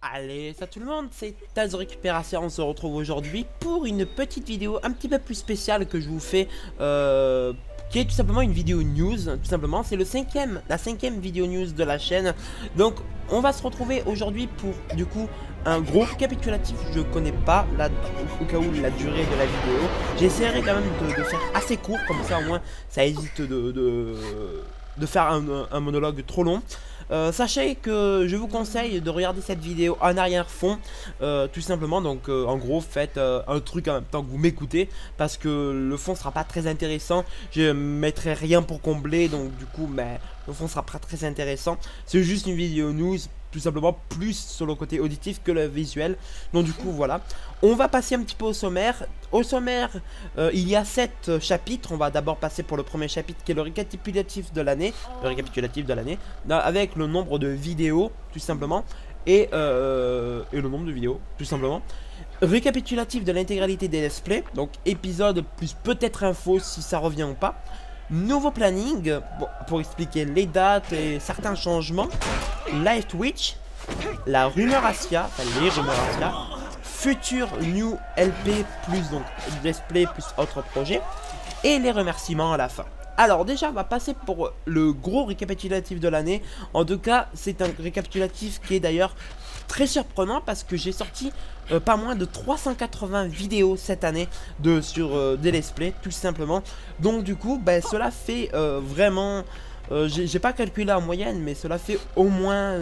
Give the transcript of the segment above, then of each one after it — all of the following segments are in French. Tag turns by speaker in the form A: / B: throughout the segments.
A: Allez, salut tout le monde, c'est Taz de Récupération. On se retrouve aujourd'hui pour une petite vidéo un petit peu plus spéciale que je vous fais, qui est tout simplement une vidéo news. Tout simplement, c'est la cinquième vidéo news de la chaîne. Donc, on va se retrouver aujourd'hui pour du coup un gros récapitulatif. Je connais pas au cas où la durée de la vidéo. J'essaierai quand même de faire assez court, comme ça au moins ça évite de faire un monologue trop long. Sachez que je vous conseille de regarder cette vidéo en arrière-fond, tout simplement. Donc en gros faites un truc en même temps que vous m'écoutez, parce que le fond sera pas très intéressant. Je mettrai rien pour combler, donc du coup le fond sera pas très intéressant. C'est juste une vidéo news, tout simplement, plus sur le côté auditif que le visuel. Donc du coup voilà, on va passer un petit peu au sommaire. Au sommaire, il y a 7 chapitres. On va d'abord passer pour le premier chapitre qui est le récapitulatif de l'année. Avec le nombre de vidéos, tout simplement. Et le nombre de vidéos, tout simplement. Récapitulatif de l'intégralité des let's play. Donc épisode plus peut-être info si ça revient ou pas. Nouveau planning, bon, pour expliquer les dates et certains changements. Live Twitch. La rumeur Asia, enfin les rumeurs Asia. Futur New LP plus donc let's play plus autres projets. Et les remerciements à la fin. Alors déjà on va passer pour le gros récapitulatif de l'année. En tout cas c'est un récapitulatif qui est d'ailleurs très surprenant, parce que j'ai sorti pas moins de 380 vidéos cette année sur des let's play, tout simplement. Donc du coup cela fait vraiment, j'ai pas calculé en moyenne, mais cela fait au moins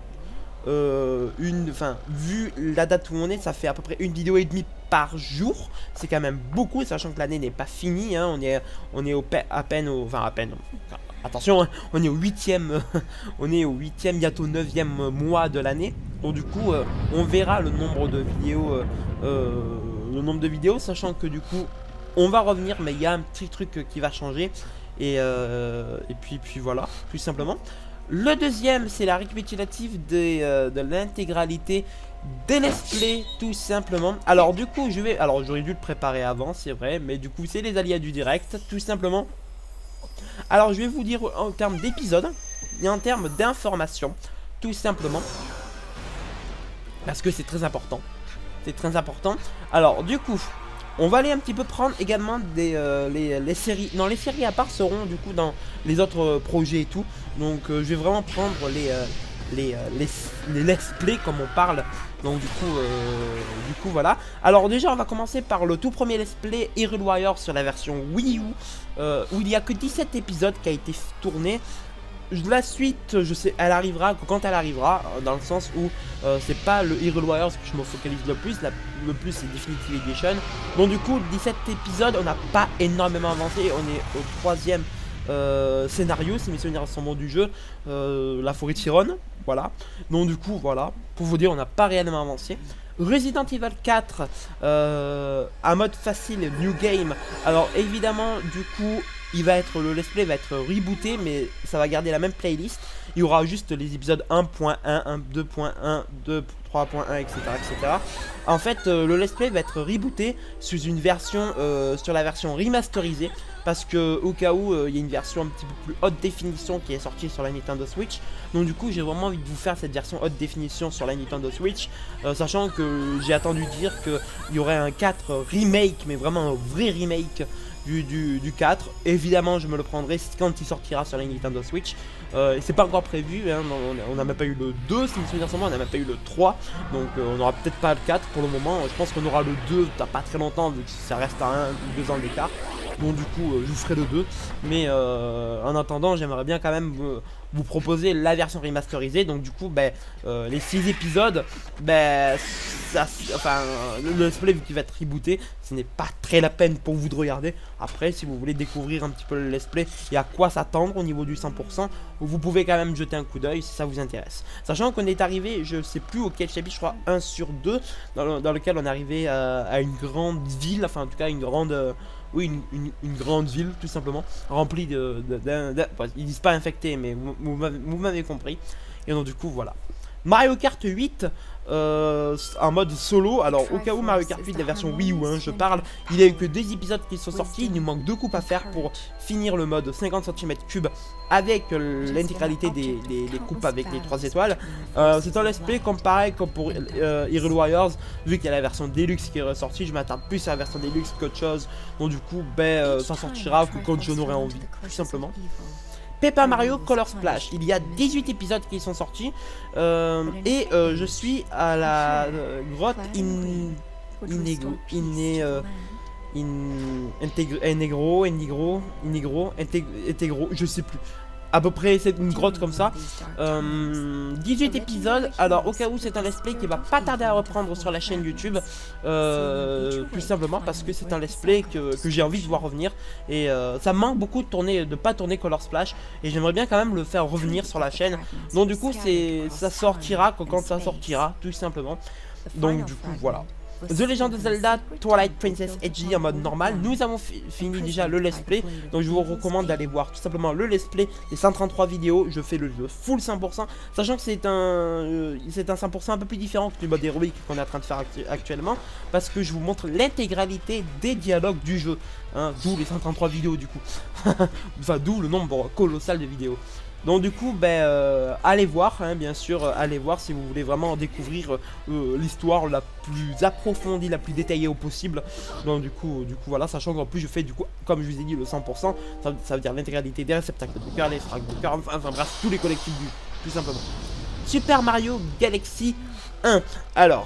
A: vu la date où on est, ça fait à peu près une vidéo et demie par jour. C'est quand même beaucoup, sachant que l'année n'est pas finie, hein. On est à peine, attention, hein, on est au 8ème bientôt 9ème mois de l'année. Donc du coup on verra le nombre de vidéos, sachant que du coup on va revenir, mais il y a un petit truc qui va changer. Et puis voilà, tout simplement. Le deuxième, c'est la récapitulative de l'intégralité des let's play, tout simplement. Alors du coup j'aurais dû le préparer avant, c'est vrai, mais du coup c'est les aléas du direct, tout simplement. Alors je vais vous dire en termes d'épisodes et en termes d'informations, tout simplement, parce que c'est très important. C'est très important. Alors du coup on va aller un petit peu prendre également les séries. Non, les séries à part seront du coup dans les autres projets et tout. Donc je vais vraiment prendre les let's play comme on parle. Donc du coup voilà. Alors déjà on va commencer par le tout premier let's play Hyrule Warriors sur la version Wii U, où il n'y a que 17 épisodes qui a été tourné. La suite, je sais, elle arrivera quand elle arrivera, dans le sens où c'est pas le Hyrule Warriors que je me focalise le plus. Le plus c'est Definitive Edition. Donc du coup 17 épisodes, on n'a pas énormément avancé. On est au 3ème scénario, si mes souvenirs sont bons, du jeu, la forêt Chiron, voilà. Donc du coup voilà, pour vous dire, on n'a pas réellement avancé. Resident Evil 4 un mode facile, New Game. Alors évidemment du coup le let's play va être rebooté, mais ça va garder la même playlist. Il y aura juste les épisodes 1.1, 2.1, 3.1, etc., etc. En fait le let's play va être rebooté sous une version, sur la version remasterisée, parce que au cas où il y a une version un petit peu plus haute définition qui est sortie sur la Nintendo Switch. Donc du coup j'ai vraiment envie de vous faire cette version haute définition sur la Nintendo Switch, sachant que j'ai attendu dire qu'il y aurait un 4 remake, mais vraiment un vrai remake du 4. Évidemment je me le prendrai quand il sortira sur la Nintendo Switch. C'est pas encore prévu, hein, on n'a même pas eu le 2, si je me souviens sûrement, on n'a même pas eu le 3. Donc on n'aura peut-être pas le 4 pour le moment. Je pense qu'on aura le 2 t'as pas très longtemps, vu que ça reste à 1 ou 2 ans d'écart. Donc du coup je vous ferai le 2. Mais en attendant j'aimerais bien quand même vous proposer la version remasterisée. Donc du coup les 6 épisodes, le let's play vu qu'il va être rebooté, ce n'est pas très la peine pour vous de regarder. Après si vous voulez découvrir un petit peu le let's play et à quoi s'attendre au niveau du 100%, vous pouvez quand même jeter un coup d'œil si ça vous intéresse. Sachant qu'on est arrivé, je sais plus auquel chapitre, je crois 1 sur 2, dans lequel on est arrivé à une grande ville, enfin en tout cas une grande... oui, une grande ville, tout simplement, remplie ils disent pas infecté, mais vous m'avez compris. Et donc du coup, voilà. Mario Kart 8, en mode solo. Alors au cas où Mario Kart 8 la version Wii U, hein, je parle, il n'y a eu que 2 épisodes qui sont sortis. Il nous manque 2 coupes à faire pour finir le mode 50 cm3 avec l'intégralité des coupes avec les 3 étoiles. C'est un let's play comme pareil comme pour Hyrule Warriors, vu qu'il y a la version Deluxe qui est ressortie. Je m'attends plus à la version Deluxe qu'autre chose. Donc du coup ça sortira quand j'en aurai envie, tout simplement. Paper Mario Color Splash, il y a 18 épisodes qui sont sortis et je suis à la grotte Integro, je sais plus. À peu près c'est une grotte comme ça. 18 épisodes. Alors au cas où c'est un let's play qui va pas tarder à reprendre sur la chaîne YouTube, tout simplement parce que c'est un let's play que j'ai envie de voir revenir. Et ça me manque beaucoup de pas tourner Color Splash, et j'aimerais bien quand même le faire revenir sur la chaîne. Donc du coup ça sortira quand ça sortira, tout simplement. Donc du coup voilà. The Legend of Zelda Twilight Princess HD en mode normal. Nous avons fini déjà le let's play, donc je vous recommande d'aller voir tout simplement le let's play des 133 vidéos. Je fais le jeu full 100%, sachant que c'est un 100% un peu plus différent que le mode héroïque qu'on est en train de faire actuellement, parce que je vous montre l'intégralité des dialogues du jeu, hein, d'où les 133 vidéos du coup. Enfin d'où le nombre colossal de vidéos. Donc du coup, allez voir, hein, bien sûr, allez voir si vous voulez vraiment découvrir l'histoire la plus approfondie, la plus détaillée au possible. Donc du coup voilà, sachant qu'en plus je fais du coup, comme je vous ai dit, le 100%, ça veut dire l'intégralité des réceptacles de cœur, les frags de cœur, enfin bref, tous les collectifs du jeu, tout simplement. Super Mario Galaxy 1. Alors,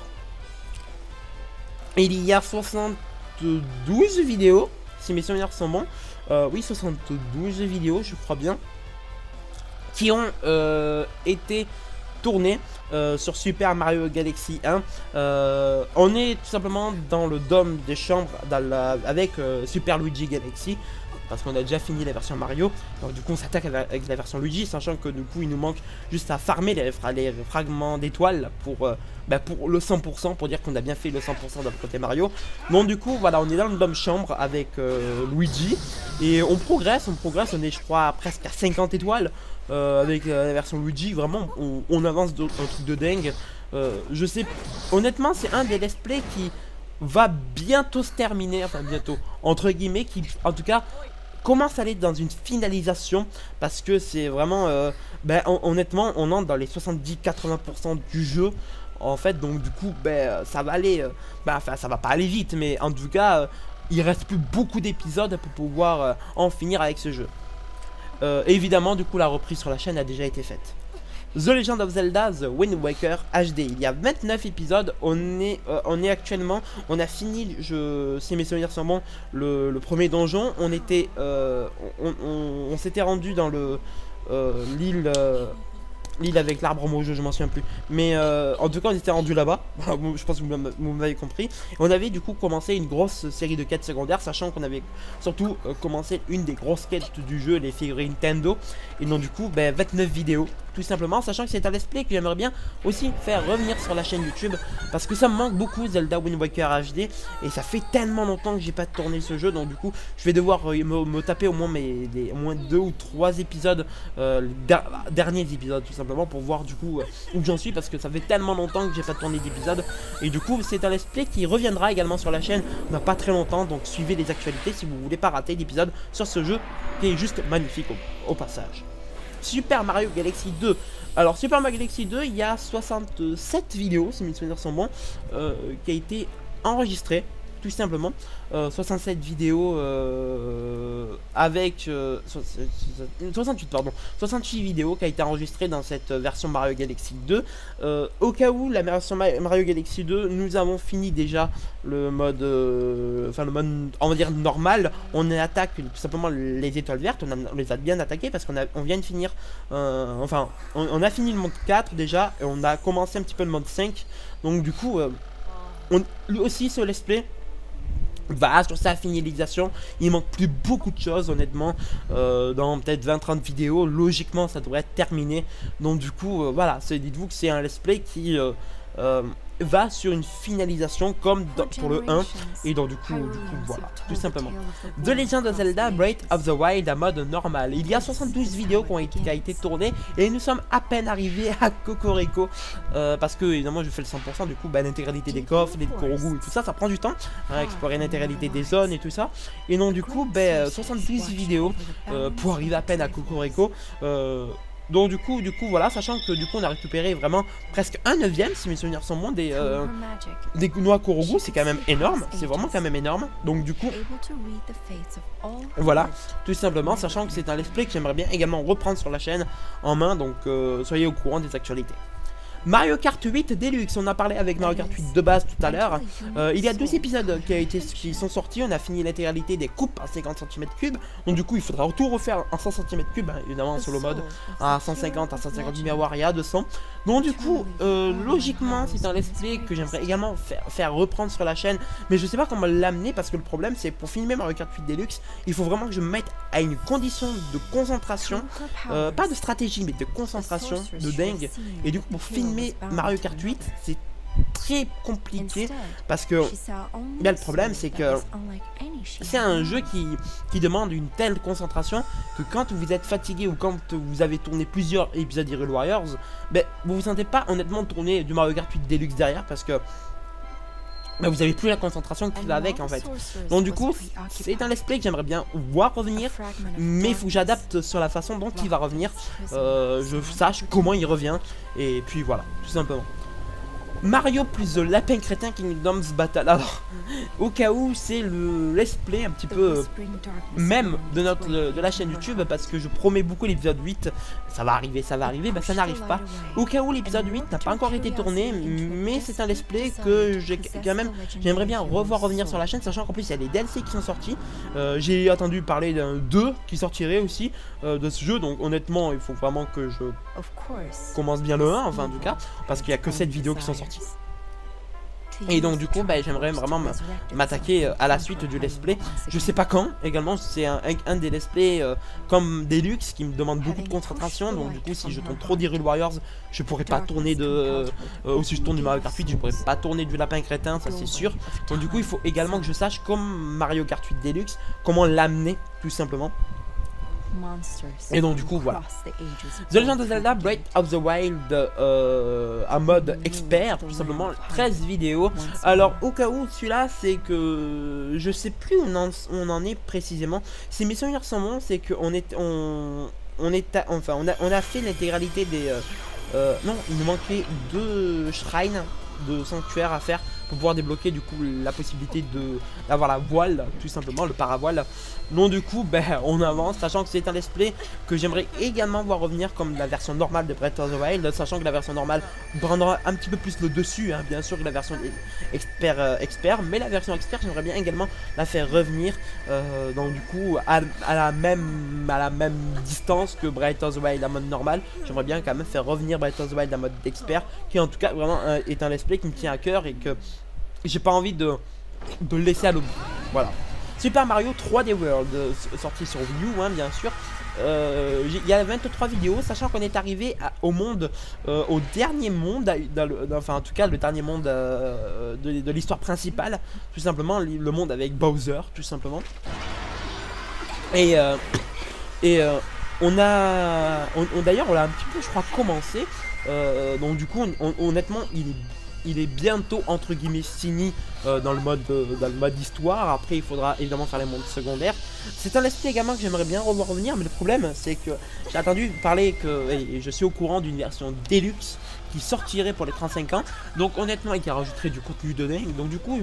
A: il y a 72 vidéos, si mes souvenirs sont bons. Oui, 72 vidéos, je crois bien, qui ont été tournés sur Super Mario Galaxy 1. On est tout simplement dans le dôme des chambres avec Super Luigi Galaxy, parce qu'on a déjà fini la version Mario. Donc du coup on s'attaque avec la version Luigi, sachant que du coup il nous manque juste à farmer les fragments d'étoiles pour le 100%, pour dire qu'on a bien fait le 100% dans le côté Mario. Donc du coup voilà, on est dans le dôme chambre avec Luigi, et on progresse, on est je crois presque à 50 étoiles. Avec la version Luigi, vraiment on avance un truc de dingue. Je sais, honnêtement c'est un des let's play qui va bientôt se terminer, enfin bientôt entre guillemets, qui en tout cas commence à aller dans une finalisation, parce que c'est vraiment honnêtement on entre dans les 70-80% du jeu en fait. Donc du coup ça va aller, enfin ça va pas aller vite, mais en tout cas il reste plus beaucoup d'épisodes pour pouvoir en finir avec ce jeu. Évidemment du coup la reprise sur la chaîne a déjà été faite. The Legend of Zelda The Wind Waker HD, il y a 29 épisodes. On est actuellement, on a fini, si mes souvenirs sont bons, le premier donjon. On était on s'était rendu dans l'île avec l'arbre mojou, je m'en souviens plus, mais en tout cas on était rendu là-bas. Je pense que vous m'avez compris. On avait du coup commencé une grosse série de quêtes secondaires, sachant qu'on avait surtout commencé une des grosses quêtes du jeu, les figurines Nintendo. Et donc du coup 29 vidéos tout simplement, sachant que c'est un let's play que j'aimerais bien aussi faire revenir sur la chaîne YouTube, parce que ça me manque beaucoup, Zelda Wind Waker HD, et ça fait tellement longtemps que j'ai pas tourné ce jeu. Donc du coup je vais devoir me taper au moins au moins 2 ou 3 épisodes, derniers épisodes tout simplement, pour voir du coup où j'en suis, parce que ça fait tellement longtemps que j'ai pas tourné d'épisodes. Et du coup c'est un let's play qui reviendra également sur la chaîne dans pas très longtemps, donc suivez les actualités si vous voulez pas rater d'épisodes sur ce jeu qui est juste magnifique au passage. Super Mario Galaxy 2. Alors Super Mario Galaxy 2, il y a 67 vidéos, si mes souvenirs sont bons, qui a été enregistré tout simplement. 67 vidéos avec 68 vidéos qui a été enregistrée dans cette version Mario Galaxy 2. Au cas où la version Mario Galaxy 2, nous avons fini déjà le mode le mode on va dire normal. On attaque tout simplement les étoiles vertes, on les a bien attaquées, parce qu'on vient de finir on a fini le mode 4 déjà, et on a commencé un petit peu le mode 5. Donc du coup lui aussi ce let's play va sur sa finalisation. Il manque plus beaucoup de choses honnêtement, dans peut-être 20-30 vidéos logiquement ça devrait être terminé. Donc du coup voilà, dites-vous que c'est un let's play qui va sur une finalisation comme pour le 1. Et donc du coup voilà, tout simplement. The Legend of Zelda Breath of the Wild à mode normal. Il y a 72 vidéos qui a été tournées et nous sommes à peine arrivés à Cocorico parce que évidemment je fais le 100%, du coup l'intégralité des coffres, des Korogu et tout ça, ça prend du temps, hein, explorer l'intégralité des zones et tout ça. Et donc du coup 72 vidéos pour arriver à peine à Cocorico. Donc du coup voilà, sachant que du coup on a récupéré vraiment presque un 9e si mes souvenirs sont bons des noix Korogu, c'est quand même énorme, c'est vraiment quand même énorme. Donc du coup voilà, tout simplement, sachant que c'est un let's play que j'aimerais bien également reprendre sur la chaîne en main, donc soyez au courant des actualités. Mario Kart 8 Deluxe, on a parlé avec Mario Kart 8 de base tout à l'heure. Il y a 2 épisodes qui sont sortis, on a fini l'intégralité des coupes à 50 cm3. Donc du coup il faudra tout refaire en 100 cm3, hein, évidemment en solo mode, à 150, à 150 miroirs et à 200. Donc du coup, logiquement c'est un let's play que j'aimerais également faire reprendre sur la chaîne. Mais je sais pas comment l'amener parce que le problème c'est pour filmer Mario Kart 8 Deluxe, il faut vraiment que je me mette à une condition de concentration, pas de stratégie mais de concentration de dingue. Et du coup pour filmer Mario Kart 8 c'est très compliqué parce que le problème c'est que c'est un jeu qui demande une telle concentration que quand vous êtes fatigué ou quand vous avez tourné plusieurs épisodes d'Hyrule Warriors, vous vous sentez pas honnêtement tourner du Mario Kart 8 Deluxe derrière parce que vous avez plus la concentration qui va avec en fait. Donc du coup c'est un let's play que j'aimerais bien voir revenir, mais il faut que j'adapte sur la façon dont il va revenir, je sache comment il revient, et puis voilà, tout simplement. Mario plus The Lapin Crétin Kingdoms Battle. Alors, au cas où c'est le let's play un petit peu même de la chaîne YouTube, parce que je promets beaucoup l'épisode 8, ça va arriver, ça n'arrive pas. Au cas où l'épisode 8 n'a pas encore été tourné, mais c'est un let's play que j'aimerais bien revoir revenir sur la chaîne, sachant qu'en plus il y a des DLC qui sont sortis. J'ai attendu parler d'un 2 qui sortirait aussi de ce jeu, donc honnêtement il faut vraiment que je commence bien le 1, enfin en tout cas, parce qu'il n'y a que 7 vidéos qui sont sorties. Et donc du coup j'aimerais vraiment m'attaquer à la suite du let's play. Je sais pas quand également, c'est un des let's play comme Deluxe qui me demande beaucoup de concentration. Donc du coup si je tourne trop d'Hyrule Warriors, je pourrais pas tourner ou si je tourne du Mario Kart 8, je pourrais pas tourner du Lapin Crétin, ça c'est sûr. Donc du coup il faut également que je sache, comme Mario Kart 8 Deluxe, comment l'amener tout simplement. Et donc du coup voilà, The Legend of Zelda Breath of the Wild en mode expert, tout simplement 13 vidéos. Alors au cas où celui-là c'est que je sais plus où on en est précisément. Si mes souvenirs sont bons, c'est qu'on a fait l'intégralité des non, il nous manquait 2 shrines de sanctuaires à faire pour pouvoir débloquer du coup la possibilité d'avoir la voile, tout simplement le paravoile. Donc du coup on avance, sachant que c'est un let's play que j'aimerais également voir revenir comme la version normale de Breath of the Wild, sachant que la version normale prendra un petit peu plus le dessus, hein, bien sûr que la version expert, mais la version expert j'aimerais bien également la faire revenir, donc du coup à la même distance que Breath of the Wild en mode normal. J'aimerais bien quand même faire revenir Breath of the Wild en mode expert, qui en tout cas vraiment est un let's play qui me tient à cœur et que j'ai pas envie de le laisser à l'oubli. Voilà. Super Mario 3D World, sorti sur Wii U, hein, bien sûr. Il y a 23 vidéos, sachant qu'on est arrivé au monde, au dernier monde, enfin en tout cas le dernier monde de l'histoire principale, tout simplement, le monde avec Bowser, tout simplement. Et d'ailleurs on l'a un petit peu je crois commencé, donc du coup honnêtement il est bientôt entre guillemets fini dans le mode histoire. Après il faudra évidemment faire les mondes secondaires. C'est un let's play également que j'aimerais bien revoir revenir, mais le problème c'est que j'ai entendu parler et je suis au courant d'une version Deluxe qui sortirait pour les 35 ans, donc honnêtement et qui rajouterait du contenu de dingue. Donc du coup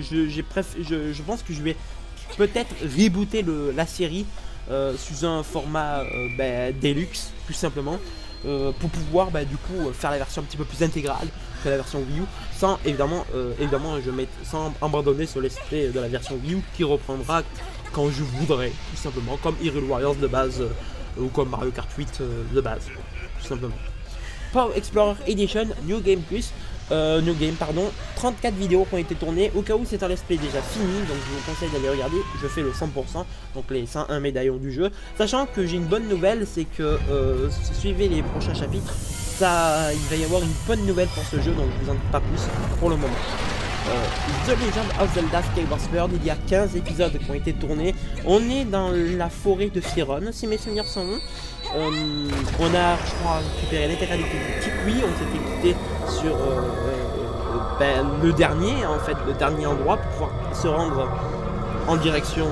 A: je pense que je vais peut-être rebooter la série sous un format Deluxe tout simplement, pour pouvoir du coup faire la version un petit peu plus intégrale que la version Wii U, sans évidemment sans abandonner ce let's play de la version Wii U qui reprendra quand je voudrais, tout simplement, comme Hyrule Warriors de base ou comme Mario Kart 8 de base, tout simplement. Power Explorer Edition New Game Plus, New Game pardon, 34 vidéos qui ont été tournées. Au cas où c'est un let's play déjà fini, donc je vous conseille d'aller regarder. Je fais le 100%, donc les 101 médaillons du jeu. Sachant que j'ai une bonne nouvelle, c'est que suivez les prochains chapitres. il va y avoir une bonne nouvelle pour ce jeu, donc je vous en dis pas plus pour le moment. The Legend of Zelda Skyward Sword, il y a 15 épisodes qui ont été tournés. On est dans la forêt de Firon, si mes souvenirs sont bons. On a, je crois, récupéré l'intégralité du Tikwi. On s'était quitté sur le dernier, en fait, le dernier endroit pour pouvoir se rendre en direction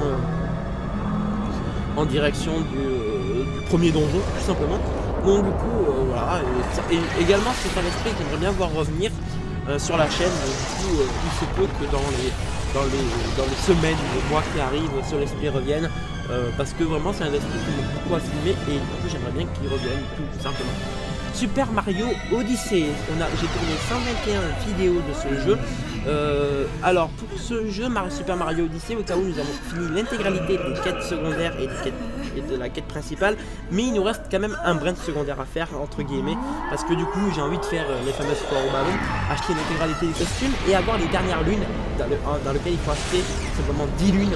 A: du premier donjon, tout simplement. Donc du coup, voilà. Et également, c'est un esprit que j'aimerais bien voir revenir sur la chaîne. Du coup, il se peut que dans les semaines, les mois qui arrivent, ce l'esprit revienne. Parce que vraiment, c'est un esprit qui m'aime beaucoup à filmer. Et du coup, j'aimerais bien qu'il revienne, tout simplement. Super Mario Odyssey, j'ai tourné 121 vidéos de ce jeu. Alors pour ce jeu Super Mario Odyssey, au cas où nous avons fini l'intégralité des quêtes secondaires et de la quête principale, mais il nous reste quand même un brin de secondaire à faire, entre guillemets, parce que du coup j'ai envie de faire les fameuses foires au ballon, acheter l'intégralité des costumes et avoir les dernières lunes dans lequel il faut acheter simplement 10 lunes.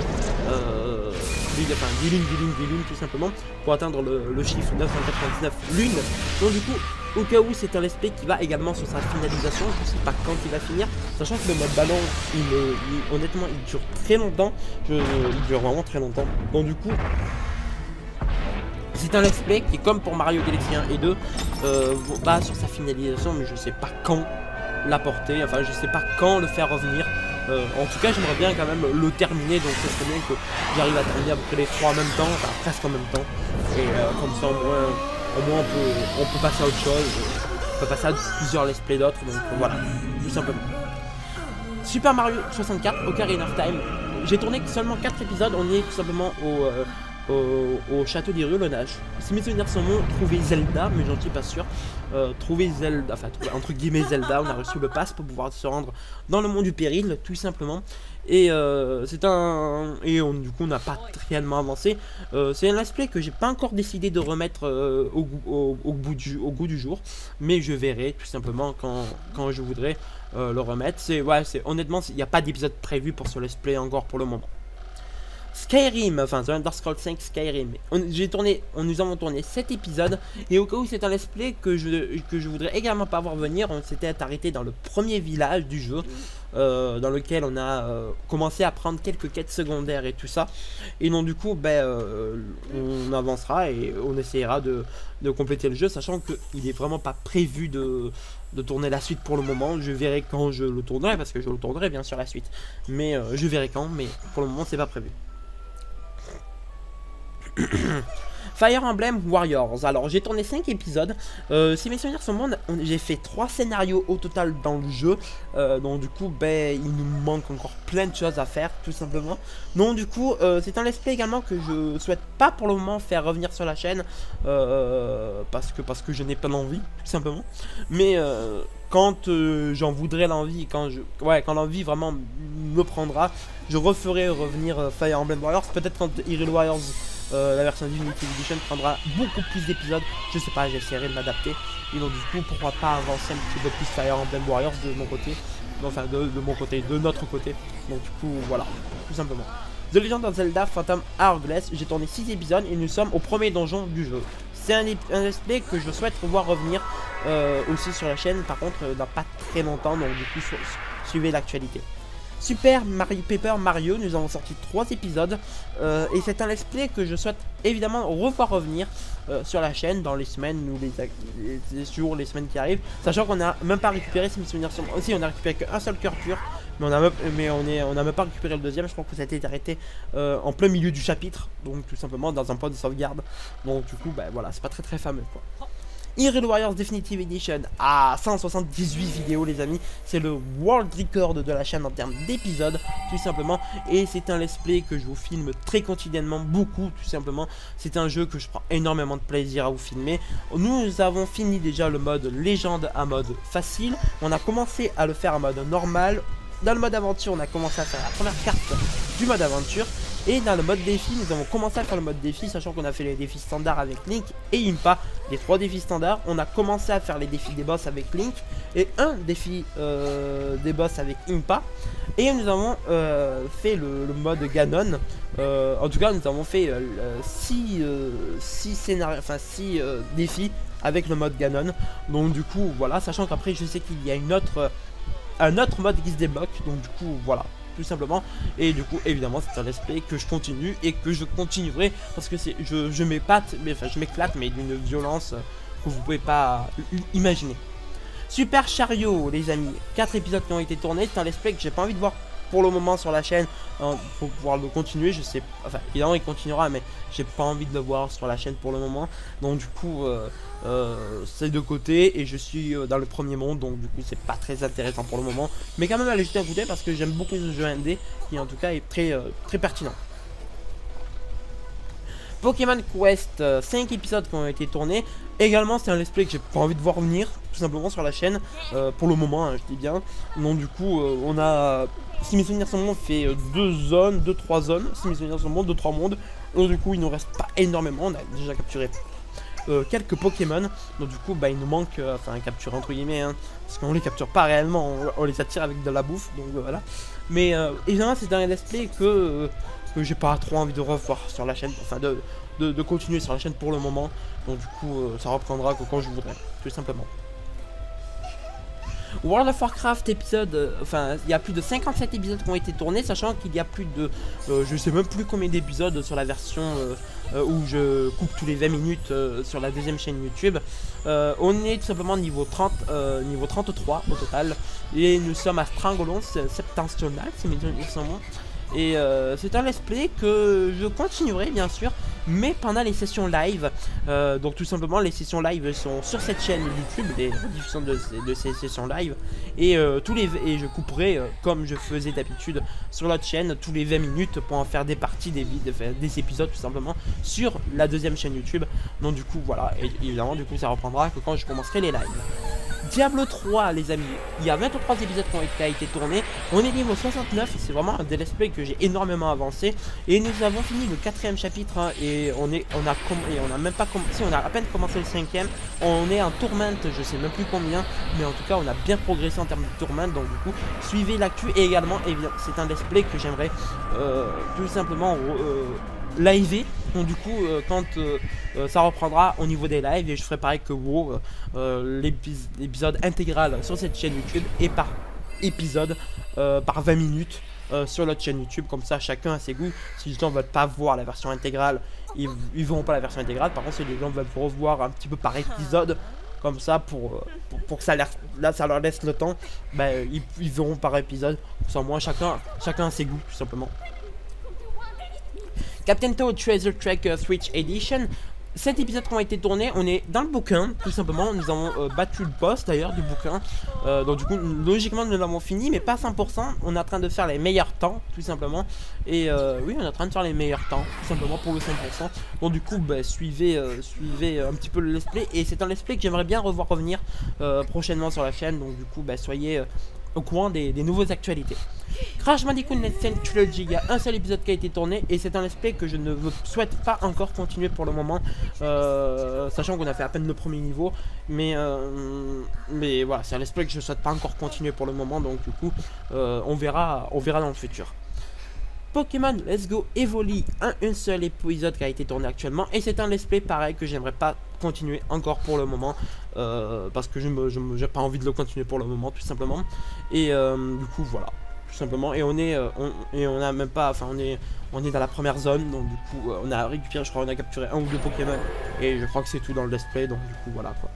A: 10 lunes tout simplement pour atteindre le chiffre 999 lunes. Donc du coup, au cas où c'est un let's play qui va également sur sa finalisation, je sais pas quand il va finir, sachant que le mode ballon, honnêtement, il dure très longtemps, il dure vraiment très longtemps. Donc du coup, c'est un let's play qui, comme pour Mario Galaxy 1 et 2, va sur sa finalisation, mais je sais pas quand l'apporter, enfin je sais pas quand le faire revenir. En tout cas, j'aimerais bien quand même le terminer, donc ce serait bien que j'arrive à terminer à peu près les 3 en même temps, enfin presque en même temps. Et comme ça, au moins on peut passer à autre chose, on peut passer à plusieurs let's play d'autres, donc voilà, tout simplement. Super Mario 64, Ocarina of Time. J'ai tourné seulement 4 épisodes, on y est tout simplement au château d'Hyrule. On a, si mes souvenirs sont bons, trouvé Zelda, mais j'en suis pas sûr. Trouver Zelda, enfin entre guillemets Zelda, on a reçu le pass pour pouvoir se rendre dans le monde du péril, tout simplement. Et du coup on n'a pas réellement avancé. C'est un let's play que j'ai pas encore décidé de remettre au goût du jour, mais je verrai tout simplement quand je voudrais le remettre. Honnêtement, il n'y a pas d'épisode prévu pour ce let's play encore pour le moment. Skyrim, enfin The Elder Scrolls 5 Skyrim. Nous avons tourné 7 épisodes. Et au cas où c'est un let's play que je voudrais également pas voir venir, on s'était arrêté dans le premier village du jeu, dans lequel on a commencé à prendre quelques quêtes secondaires et tout ça. Et donc du coup, on avancera et on essaiera de compléter le jeu, sachant qu'il est vraiment pas prévu de tourner la suite pour le moment. Je verrai quand je le tournerai, parce que je le tournerai bien sûr la suite. Mais je verrai quand, mais pour le moment c'est pas prévu. Fire Emblem Warriors. Alors j'ai tourné 5 épisodes. Si mes souvenirs sont bons, j'ai fait 3 scénarios au total dans le jeu. Donc du coup il nous manque encore plein de choses à faire, tout simplement. Donc du coup c'est un let's play également que je souhaite pas pour le moment faire revenir sur la chaîne, parce que je n'ai pas l'envie, tout simplement. Mais quand j'en voudrais l'envie, quand l'envie vraiment me prendra, je referai revenir Fire Emblem Warriors. Peut-être quand Hyrule Warriors, la version Definitive Edition, prendra beaucoup plus d'épisodes. Je sais pas, j'essaierai de m'adapter. Et donc du coup, pourquoi pas avancer un petit peu plus Fire Emblem Warriors de mon côté. Enfin de mon côté, de notre côté. Donc du coup, voilà, tout simplement. The Legend of Zelda Phantom Hourglass, j'ai tourné 6 épisodes et nous sommes au premier donjon du jeu. C'est un let's play que je souhaite voir revenir aussi sur la chaîne, par contre dans pas très longtemps, donc du coup suivez l'actualité. Super Paper Mario, nous avons sorti 3 épisodes et c'est un let's play que je souhaite évidemment revoir revenir sur la chaîne dans les semaines ou les jours, les semaines qui arrivent, sachant qu'on n'a même pas récupéré, si mes souvenirs sont aussi, on a récupéré qu'un seul cœur pur, mais on n'a même pas récupéré le deuxième. Je crois que ça a été arrêté en plein milieu du chapitre, donc tout simplement dans un point de sauvegarde. Donc du coup voilà, c'est pas très fameux quoi. Hyrule Warriors Definitive Edition à 178 vidéos les amis, c'est le world record de la chaîne en termes d'épisodes tout simplement, et c'est un let's play que je vous filme très quotidiennement, beaucoup tout simplement. C'est un jeu que je prends énormément de plaisir à vous filmer. Nous avons fini déjà le mode légende à mode facile, on a commencé à le faire en mode normal. Dans le mode aventure, on a commencé à faire la première carte du mode aventure. Et dans le mode défi, nous avons commencé à faire le mode défi, sachant qu'on a fait les défis standards avec Link et Impa. Les 3 défis standards, on a commencé à faire les défis des boss avec Link et un défi des boss avec Impa. Et nous avons fait le mode Ganon. En tout cas, nous avons fait 6 scénarios, enfin 6 défis avec le mode Ganon. Donc du coup voilà, sachant qu'après je sais qu'il y a un autre mode qui se débloque, donc du coup voilà, tout simplement. Et du coup évidemment c'est un let's play que je continue et que je continuerai parce que je m'épate, mais enfin je m'éclate, mais d'une violence que vous pouvez pas imaginer. Super Chariot les amis, 4 épisodes qui ont été tournés, c'est un let's play que j'ai pas envie de voir pour le moment sur la chaîne, pour pouvoir le continuer. Je sais, enfin évidemment il continuera, mais j'ai pas envie de le voir sur la chaîne pour le moment, donc du coup c'est de côté et je suis dans le premier monde, donc du coup c'est pas très intéressant pour le moment, mais quand même allez jeter un coup d'œil parce que j'aime beaucoup ce jeu indé qui en tout cas est très pertinent. Pokémon Quest, 5 épisodes qui ont été tournés. Également c'est un let's play que j'ai pas envie de voir venir tout simplement sur la chaîne pour le moment, hein, je dis bien. Donc du coup on a, si mes souvenirs sont bons, fait 2-3 zones, si mes souvenirs sont bons, 2-3 mondes. Donc du coup il nous reste pas énormément, on a déjà capturé quelques Pokémon. Donc du coup bah il nous manque, enfin capturer entre guillemets, hein, parce qu'on les capture pas réellement, on les attire avec de la bouffe, donc voilà. Mais évidemment c'est un let's play que j'ai pas trop envie de revoir sur la chaîne, enfin de continuer sur la chaîne pour le moment. Donc du coup ça reprendra que quand je voudrais, tout simplement. World of Warcraft épisode, enfin il y a plus de 57 épisodes qui ont été tournés, sachant qu'il y a plus de, je sais même plus combien d'épisodes sur la version où je coupe tous les 20 minutes sur la deuxième chaîne YouTube. On est tout simplement niveau niveau 33 au total, et nous sommes à Strangolon Septentrional, si mes souvenirs sont bons. Et c'est un let's play que je continuerai bien sûr, mais pendant les sessions live. Donc tout simplement les sessions live sont sur cette chaîne YouTube, les diffusions de ces sessions live. Et, je couperai comme je faisais d'habitude sur l'autre chaîne tous les 20 minutes pour en faire des parties, des épisodes tout simplement sur la deuxième chaîne YouTube. Donc du coup voilà, et évidemment du coup ça reprendra que quand je commencerai les lives. Diablo 3 les amis, il y a 23 épisodes qui ont été tournés, on est niveau 69, c'est vraiment un des let's play que j'ai énormément avancé. Et nous avons fini le 4ème chapitre, hein, et on a même pas commencé, on a à peine commencé le 5ème, on est en tourmente, je sais même plus combien, mais en tout cas on a bien progressé en termes de tourmente. Donc du coup suivez l'actu, et également c'est un let's play que j'aimerais tout simplement live. Donc du coup quand ça reprendra au niveau des lives, et je ferai pareil que WoW, l'épisode intégral sur cette chaîne YouTube et par épisode par 20 minutes sur notre chaîne YouTube. Comme ça chacun a ses goûts. Si les gens veulent pas voir la version intégrale, ils verront pas la version intégrale. Par contre si les gens veulent revoir un petit peu par épisode, comme ça pour que ça leur laisse le temps, ben, ils verront par épisode. Sans moi chacun a ses goûts tout simplement. Captain Toad Treasure Tracker Switch Edition, 7 épisodes qui ont été tournés, on est dans le bouquin tout simplement, nous avons battu le boss d'ailleurs du bouquin, donc du coup logiquement nous l'avons fini, mais pas à 100%, on est en train de faire les meilleurs temps tout simplement, et oui on est en train de faire les meilleurs temps tout simplement pour le 100%, donc du coup bah, suivez un petit peu le let's play, et c'est un let's play que j'aimerais bien revoir revenir prochainement sur la chaîne. Donc du coup bah, soyez au courant des nouvelles actualités. Crash Bandicoot Next Gen Trilogy, il y a un seul épisode qui a été tourné, et c'est un let's play que je ne souhaite pas encore continuer pour le moment, sachant qu'on a fait à peine le premier niveau, mais voilà, c'est un let's play que je ne souhaite pas encore continuer pour le moment. Donc du coup on verra dans le futur. Pokémon Let's Go Evoli, un seul épisode qui a été tourné actuellement, et c'est un let's play pareil que j'aimerais pas continuer encore pour le moment, parce que j'ai pas envie de le continuer pour le moment tout simplement. Et du coup voilà, tout simplement, et on a même pas, enfin on est dans la première zone, donc du coup on a récupéré, je crois on a capturé 1 ou 2 Pokémon, et je crois que c'est tout dans le let's play. Donc du coup voilà quoi.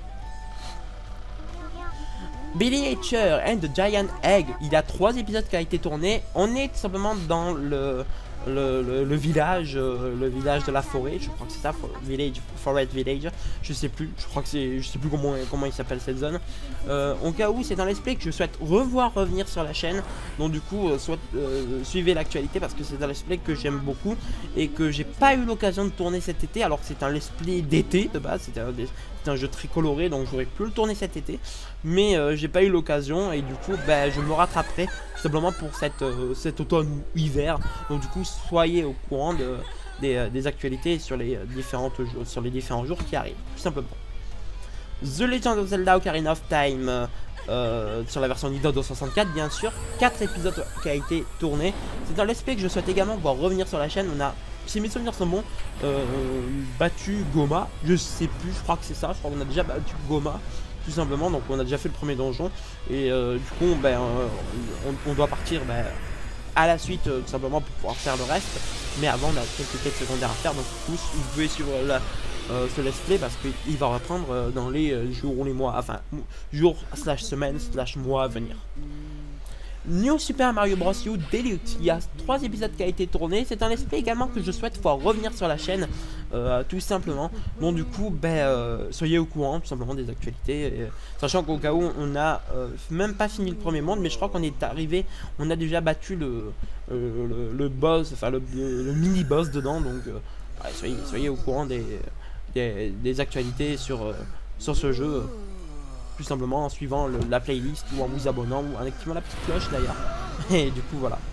A: Billy Hatcher and the Giant Egg, il y a 3 épisodes qui a été tourné. On est tout simplement dans le village de la forêt, je crois que c'est ça, Forest Village, je sais plus comment il s'appelle cette zone. Au cas où c'est un let's play que je souhaite revenir sur la chaîne, donc du coup suivez l'actualité, parce que c'est un let's play que j'aime beaucoup et que j'ai pas eu l'occasion de tourner cet été, alors que c'est un let's play d'été de base, c'était un jeu très coloré, donc j'aurais pu le tourner cet été, mais j'ai pas eu l'occasion, et du coup bah, je me rattraperai simplement pour cet automne-hiver. Donc du coup soyez au courant des actualités sur les différents jours qui arrivent, tout simplement. The Legend of Zelda Ocarina of Time, sur la version Nintendo 64 bien sûr, 4 épisodes qui a été tourné. C'est un let's play que je souhaite également voir revenir sur la chaîne. On a si mes souvenirs sont bons, battu Goma, je sais plus, je crois que c'est ça, je crois qu'on a déjà battu Goma, tout simplement, donc on a déjà fait le premier donjon, et du coup, ben, on doit partir à la suite, tout simplement, pour pouvoir faire le reste, mais avant, on a quelques quêtes secondaires à faire, donc tous, vous pouvez suivre ce let's play, parce qu'il va reprendre dans les jours ou les mois, enfin, jours / semaines / mois à venir. New Super Mario Bros. U Deluxe, il y a 3 épisodes qui a été tourné, c'est un let's play également que je souhaite pouvoir revenir sur la chaîne, tout simplement, donc du coup, soyez au courant tout simplement des actualités, sachant qu'au cas où on a même pas fini le premier monde, mais je crois qu'on est arrivé, on a déjà battu le boss, enfin le mini boss dedans, donc soyez au courant des actualités sur ce jeu. Tout simplement en suivant la playlist ou en vous abonnant ou en activant la petite cloche d'ailleurs. Et du coup voilà.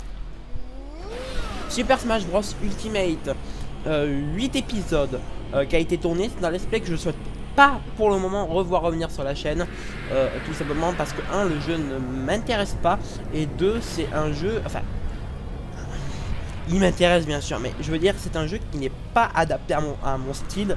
A: Super Smash Bros Ultimate, 8 épisodes qui a été tourné. C'est un let's play que je souhaite pas pour le moment revenir sur la chaîne, tout simplement parce que 1, le jeu ne m'intéresse pas, et 2, c'est un jeu, enfin, il m'intéresse bien sûr, mais je veux dire, c'est un jeu qui n'est pas adapté à mon style.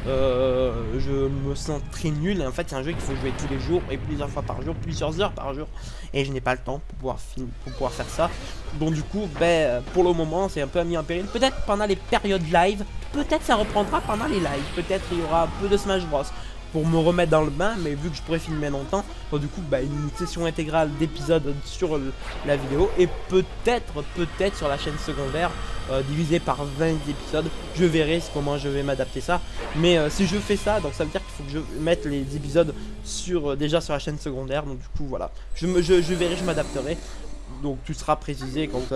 A: Je me sens très nul. En fait, c'est un jeu qu'il faut jouer tous les jours et plusieurs fois par jour, plusieurs heures par jour, et je n'ai pas le temps pour pouvoir faire ça. Donc du coup, pour le moment, c'est un peu mis en péril. Peut-être pendant les périodes live, peut-être ça reprendra pendant les lives. Peut-être il y aura un peu de Smash Bros pour me remettre dans le bain, mais vu que je pourrais filmer longtemps, donc du coup une session intégrale d'épisodes sur la vidéo, et peut-être sur la chaîne secondaire divisée par 20 épisodes. Je verrai comment je vais m'adapter ça, mais si je fais ça, donc ça veut dire qu'il faut que je mette les épisodes déjà sur la chaîne secondaire, donc du coup voilà, je verrai, je m'adapterai. Donc tout sera précisé quand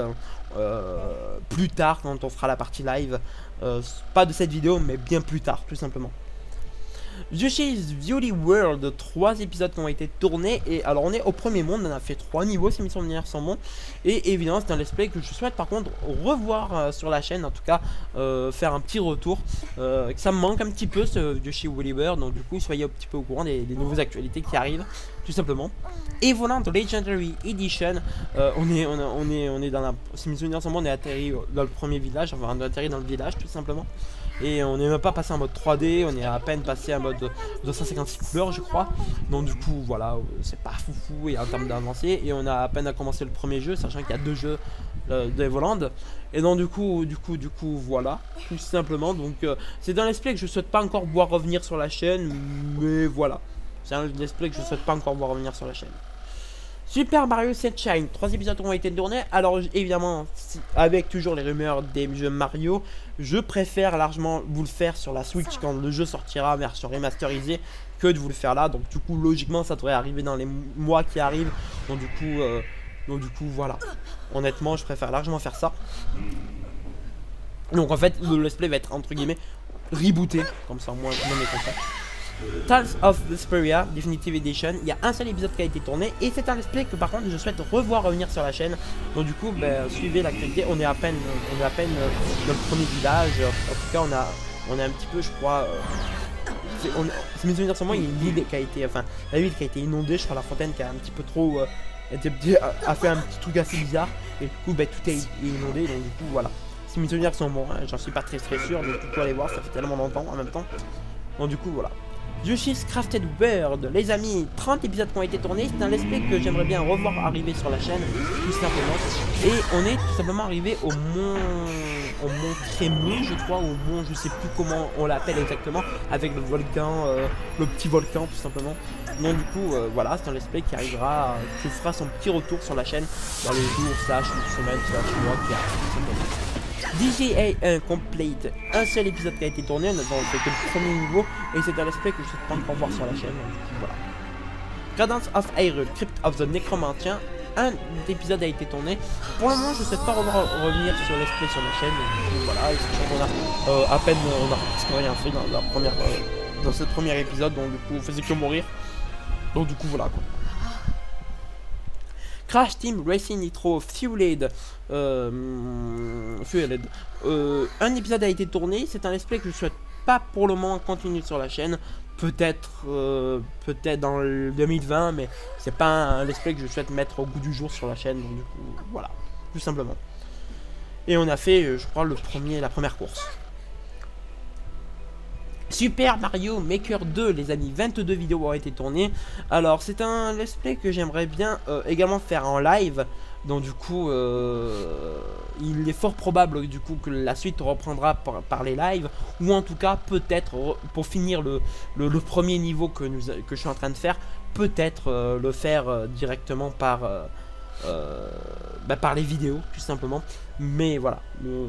A: plus tard, quand on fera la partie live, pas de cette vidéo mais bien plus tard, tout simplement. Yoshi's Woolly World, 3 épisodes qui ont été tournés, et alors on est au premier monde, on a fait 3 niveaux si mes souvenirs sont bons, et évidemment c'est un let's play que je souhaite par contre revoir sur la chaîne, en tout cas faire un petit retour, que ça me manque un petit peu ce Yoshi's Woolly World, donc du coup soyez un petit peu au courant des nouvelles actualités qui arrivent, tout simplement. Et voilà, dans Legendary Edition, on est dans la, si mes souvenirs sont bons, on est atterri dans le premier village, enfin on est atterri dans le village tout simplement. Et on n'est même pas passé en mode 3D, on est à peine passé en mode 256 couleurs je crois. Donc du coup voilà, c'est pas foufou et en termes d'avancée. Et on a à peine à commencer le premier jeu, sachant qu'il y a 2 jeux d'Evoland. Et donc du coup voilà, tout simplement. Donc c'est un let's play que je souhaite pas encore voir revenir sur la chaîne, mais voilà. C'est un let's play que je souhaite pas encore voir revenir sur la chaîne. Super Mario Sunshine, 3 épisodes ont été tournés. Alors évidemment, avec toujours les rumeurs des jeux Mario, je préfère largement vous le faire sur la Switch quand le jeu sortira version remasterisée que de vous le faire là. Donc du coup logiquement ça devrait arriver dans les mois qui arrivent. Donc du coup voilà. Honnêtement je préfère largement faire ça. Donc en fait le let's play va être entre guillemets rebooté, comme ça moi je m'en ai content. Tales of Vesperia Definitive Edition, il y a un seul épisode qui a été tourné, et c'est un let's play que par contre je souhaite revenir sur la chaîne. Donc du coup suivez l'actualité, on est à peine dans le premier village. En tout cas on a un petit peu, je crois, si mes souvenirs sont bons, il y a une ville qui a été, enfin la ville qui a été inondée, je crois, la fontaine qui a un petit peu trop a fait un petit truc assez bizarre, et du coup tout est inondé. Donc du coup voilà, si mes souvenirs sont bons, hein, j'en suis pas très sûr, donc tu peux aller voir, ça fait tellement longtemps en même temps. Donc du coup voilà. Yoshi's Crafted World, les amis, 30 épisodes qui ont été tournés, c'est un let's play que j'aimerais bien revoir arriver sur la chaîne, tout simplement. Et on est tout simplement arrivé au mont Crémeux, je crois, au mont, je sais plus comment on l'appelle exactement, avec le volcan, le petit volcan tout simplement. Donc du coup, voilà, c'est un let's play qui arrivera, qui fera son petit retour sur la chaîne dans les jours, semaines, mois qui arrivent, tout simplement. DGA 1 Complete, un seul épisode qui a été tourné, on a fait que le premier niveau, et c'est un let's play que je souhaite pas encore voir sur la chaîne, donc du coup, voilà. Cadence of Hyrule, Crypt of the Necromancer, un épisode a été tourné. Pour le moment je souhaite pas revenir sur let's play sur la chaîne, donc du coup, voilà, on a à peine, on a presque rien fait dans ce premier épisode, donc du coup on faisait que mourir, donc du coup voilà quoi. Crash Team Racing Nitro Fueled, un épisode a été tourné, c'est un let's play que je souhaite pas pour le moment continuer sur la chaîne, peut-être dans le 2020, mais c'est pas un let's play que je souhaite mettre au goût du jour sur la chaîne, donc du coup voilà, tout simplement. Et on a fait, je crois, la première course. Super Mario Maker 2, les amis, 22 vidéos ont été tournées. Alors c'est un let's play que j'aimerais bien également faire en live. Donc du coup il est fort probable du coup que la suite reprendra par les lives. Ou en tout cas peut-être pour finir le premier niveau que je suis en train de faire, peut-être le faire directement par les vidéos tout simplement. Mais voilà.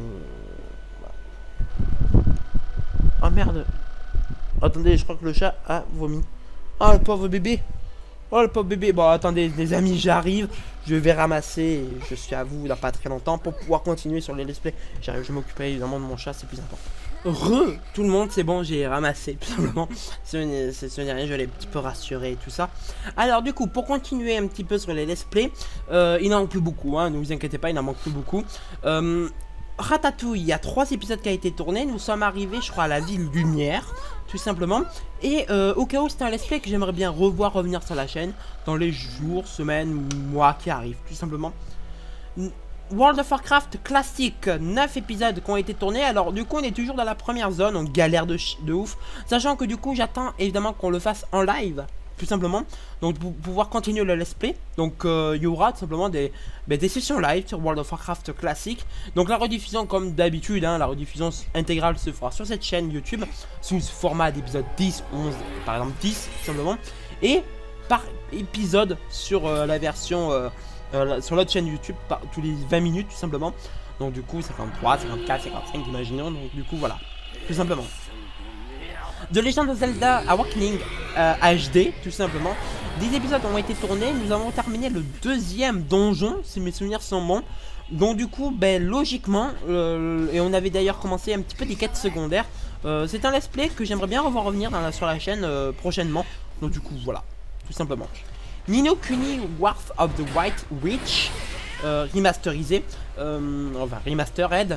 A: Oh merde. Attendez, je crois que le chat a vomi. Oh le pauvre bébé. Oh le pauvre bébé. Bon attendez les amis, j'arrive. Je vais ramasser et je suis à vous dans pas très longtemps pour pouvoir continuer sur les let's play. J'arrive, je m'occuperai évidemment de mon chat, c'est plus important. Tout le monde, c'est bon, j'ai ramassé tout simplement. Ce n'est rien, je l'ai un petit peu rassuré et tout ça. Alors du coup, pour continuer un petit peu sur les let's play, il n'en manque plus beaucoup, hein, ne vous inquiétez pas, il n'en manque plus beaucoup. Ratatouille, il y a 3 épisodes qui ont été tournés. Nous sommes arrivés, je crois, à la ville Lumière, tout simplement. Et au cas où c'est un let's play que j'aimerais bien revenir sur la chaîne dans les jours, semaines, mois qui arrivent, tout simplement. World of Warcraft classique, 9 épisodes qui ont été tournés. Alors du coup on est toujours dans la première zone, on galère de ouf. Sachant que du coup j'attends évidemment qu'on le fasse en live, tout simplement. Donc pour pouvoir continuer le let's play. Donc il y aura tout simplement des sessions live sur World of Warcraft classique. Donc la rediffusion comme d'habitude, hein, la rediffusion intégrale se fera sur cette chaîne YouTube. Sous format d'épisode 10, 11, par exemple 10 tout simplement. Et par épisode sur la version... sur l'autre chaîne YouTube tous les 20 minutes tout simplement. Donc du coup 53, 54, 55 imaginons. Donc du coup voilà, tout simplement. The Legend of Zelda Awakening HD tout simplement. 10 épisodes ont été tournés. Nous avons terminé le 2e donjon si mes souvenirs sont bons. Donc du coup logiquement et on avait d'ailleurs commencé un petit peu des quêtes secondaires. C'est un let's play que j'aimerais bien revoir revenir sur la chaîne prochainement. Donc du coup voilà, tout simplement. Ni no Kuni Wrath of the White Witch remasterisé, enfin remastered,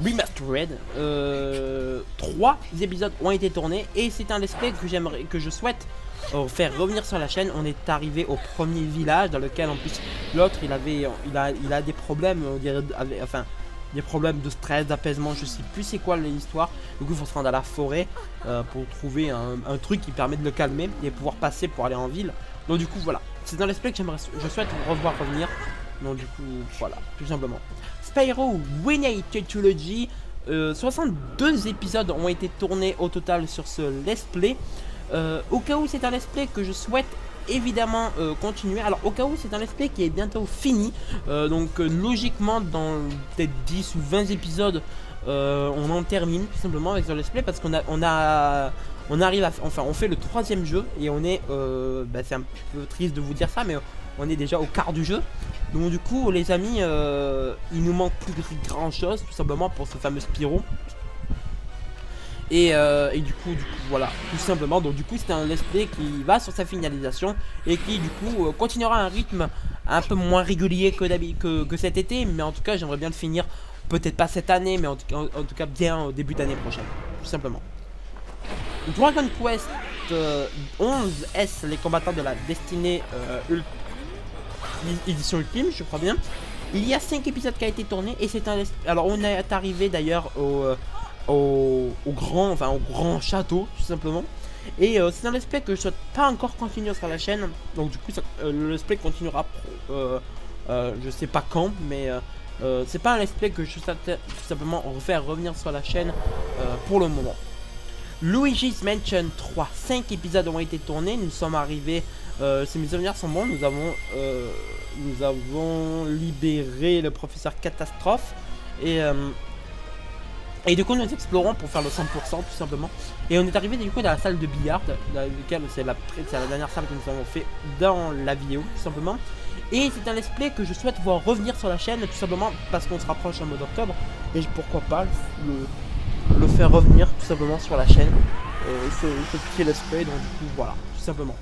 A: 3 épisodes ont été tournés et c'est un let's play que je souhaite faire revenir sur la chaîne. On est arrivé au premier village dans lequel en plus l'autre il a des problèmes, on dirait, enfin des problèmes de stress, d'apaisement, je sais plus c'est quoi l'histoire. Du coup il faut se rendre à la forêt pour trouver un truc qui permet de le calmer et pouvoir passer pour aller en ville. Donc du coup voilà, c'est dans l'esprit que je souhaite revoir revenir. Donc du coup voilà, tout simplement. Spyro Reignited Trilogy, 62 épisodes ont été tournés au total sur ce let's play. Au cas où c'est un let's play que je souhaite évidemment continuer. Alors au cas où c'est un let's play qui est bientôt fini, donc logiquement dans peut-être 10 ou 20 épisodes on en termine tout simplement avec ce let's play parce qu'on arrive à, enfin on fait le 3e jeu et on est c'est un peu triste de vous dire ça mais on est déjà au quart du jeu. Donc du coup les amis il nous manque plus grand chose tout simplement pour ce fameux Spyro. Et du coup voilà, tout simplement. Donc du coup c'est un let's play qui va sur sa finalisation et qui du coup continuera à un rythme un peu moins régulier que cet été. Mais en tout cas j'aimerais bien le finir, peut-être pas cette année mais en tout cas bien au début d'année prochaine, tout simplement. Dragon Quest 11S, les combattants de la destinée édition ultime, je crois bien. Il y a 5 épisodes qui a été tourné et c'est un... Alors on est arrivé d'ailleurs au grand château tout simplement. Et c'est un let's play que je souhaite pas encore continuer sur la chaîne. Donc du coup le let's play continuera je sais pas quand, mais c'est pas un let's play que je souhaite tout simplement faire revenir sur la chaîne pour le moment. Luigi's Mansion 3, 5 épisodes ont été tournés. Nous sommes arrivés, si mes souvenirs sont bons, nous avons libéré le professeur Catastrophe. Et du coup nous explorons pour faire le 100% tout simplement. Et on est arrivé du coup dans la salle de billard, dans laquelle c'est la dernière salle que nous avons fait dans la vidéo tout simplement. Et c'est un let's play que je souhaite voir revenir sur la chaîne tout simplement parce qu'on se rapproche en mois d'octobre. Et pourquoi pas le faire revenir tout simplement sur la chaîne, ce petit let's play. Donc du coup voilà, tout simplement.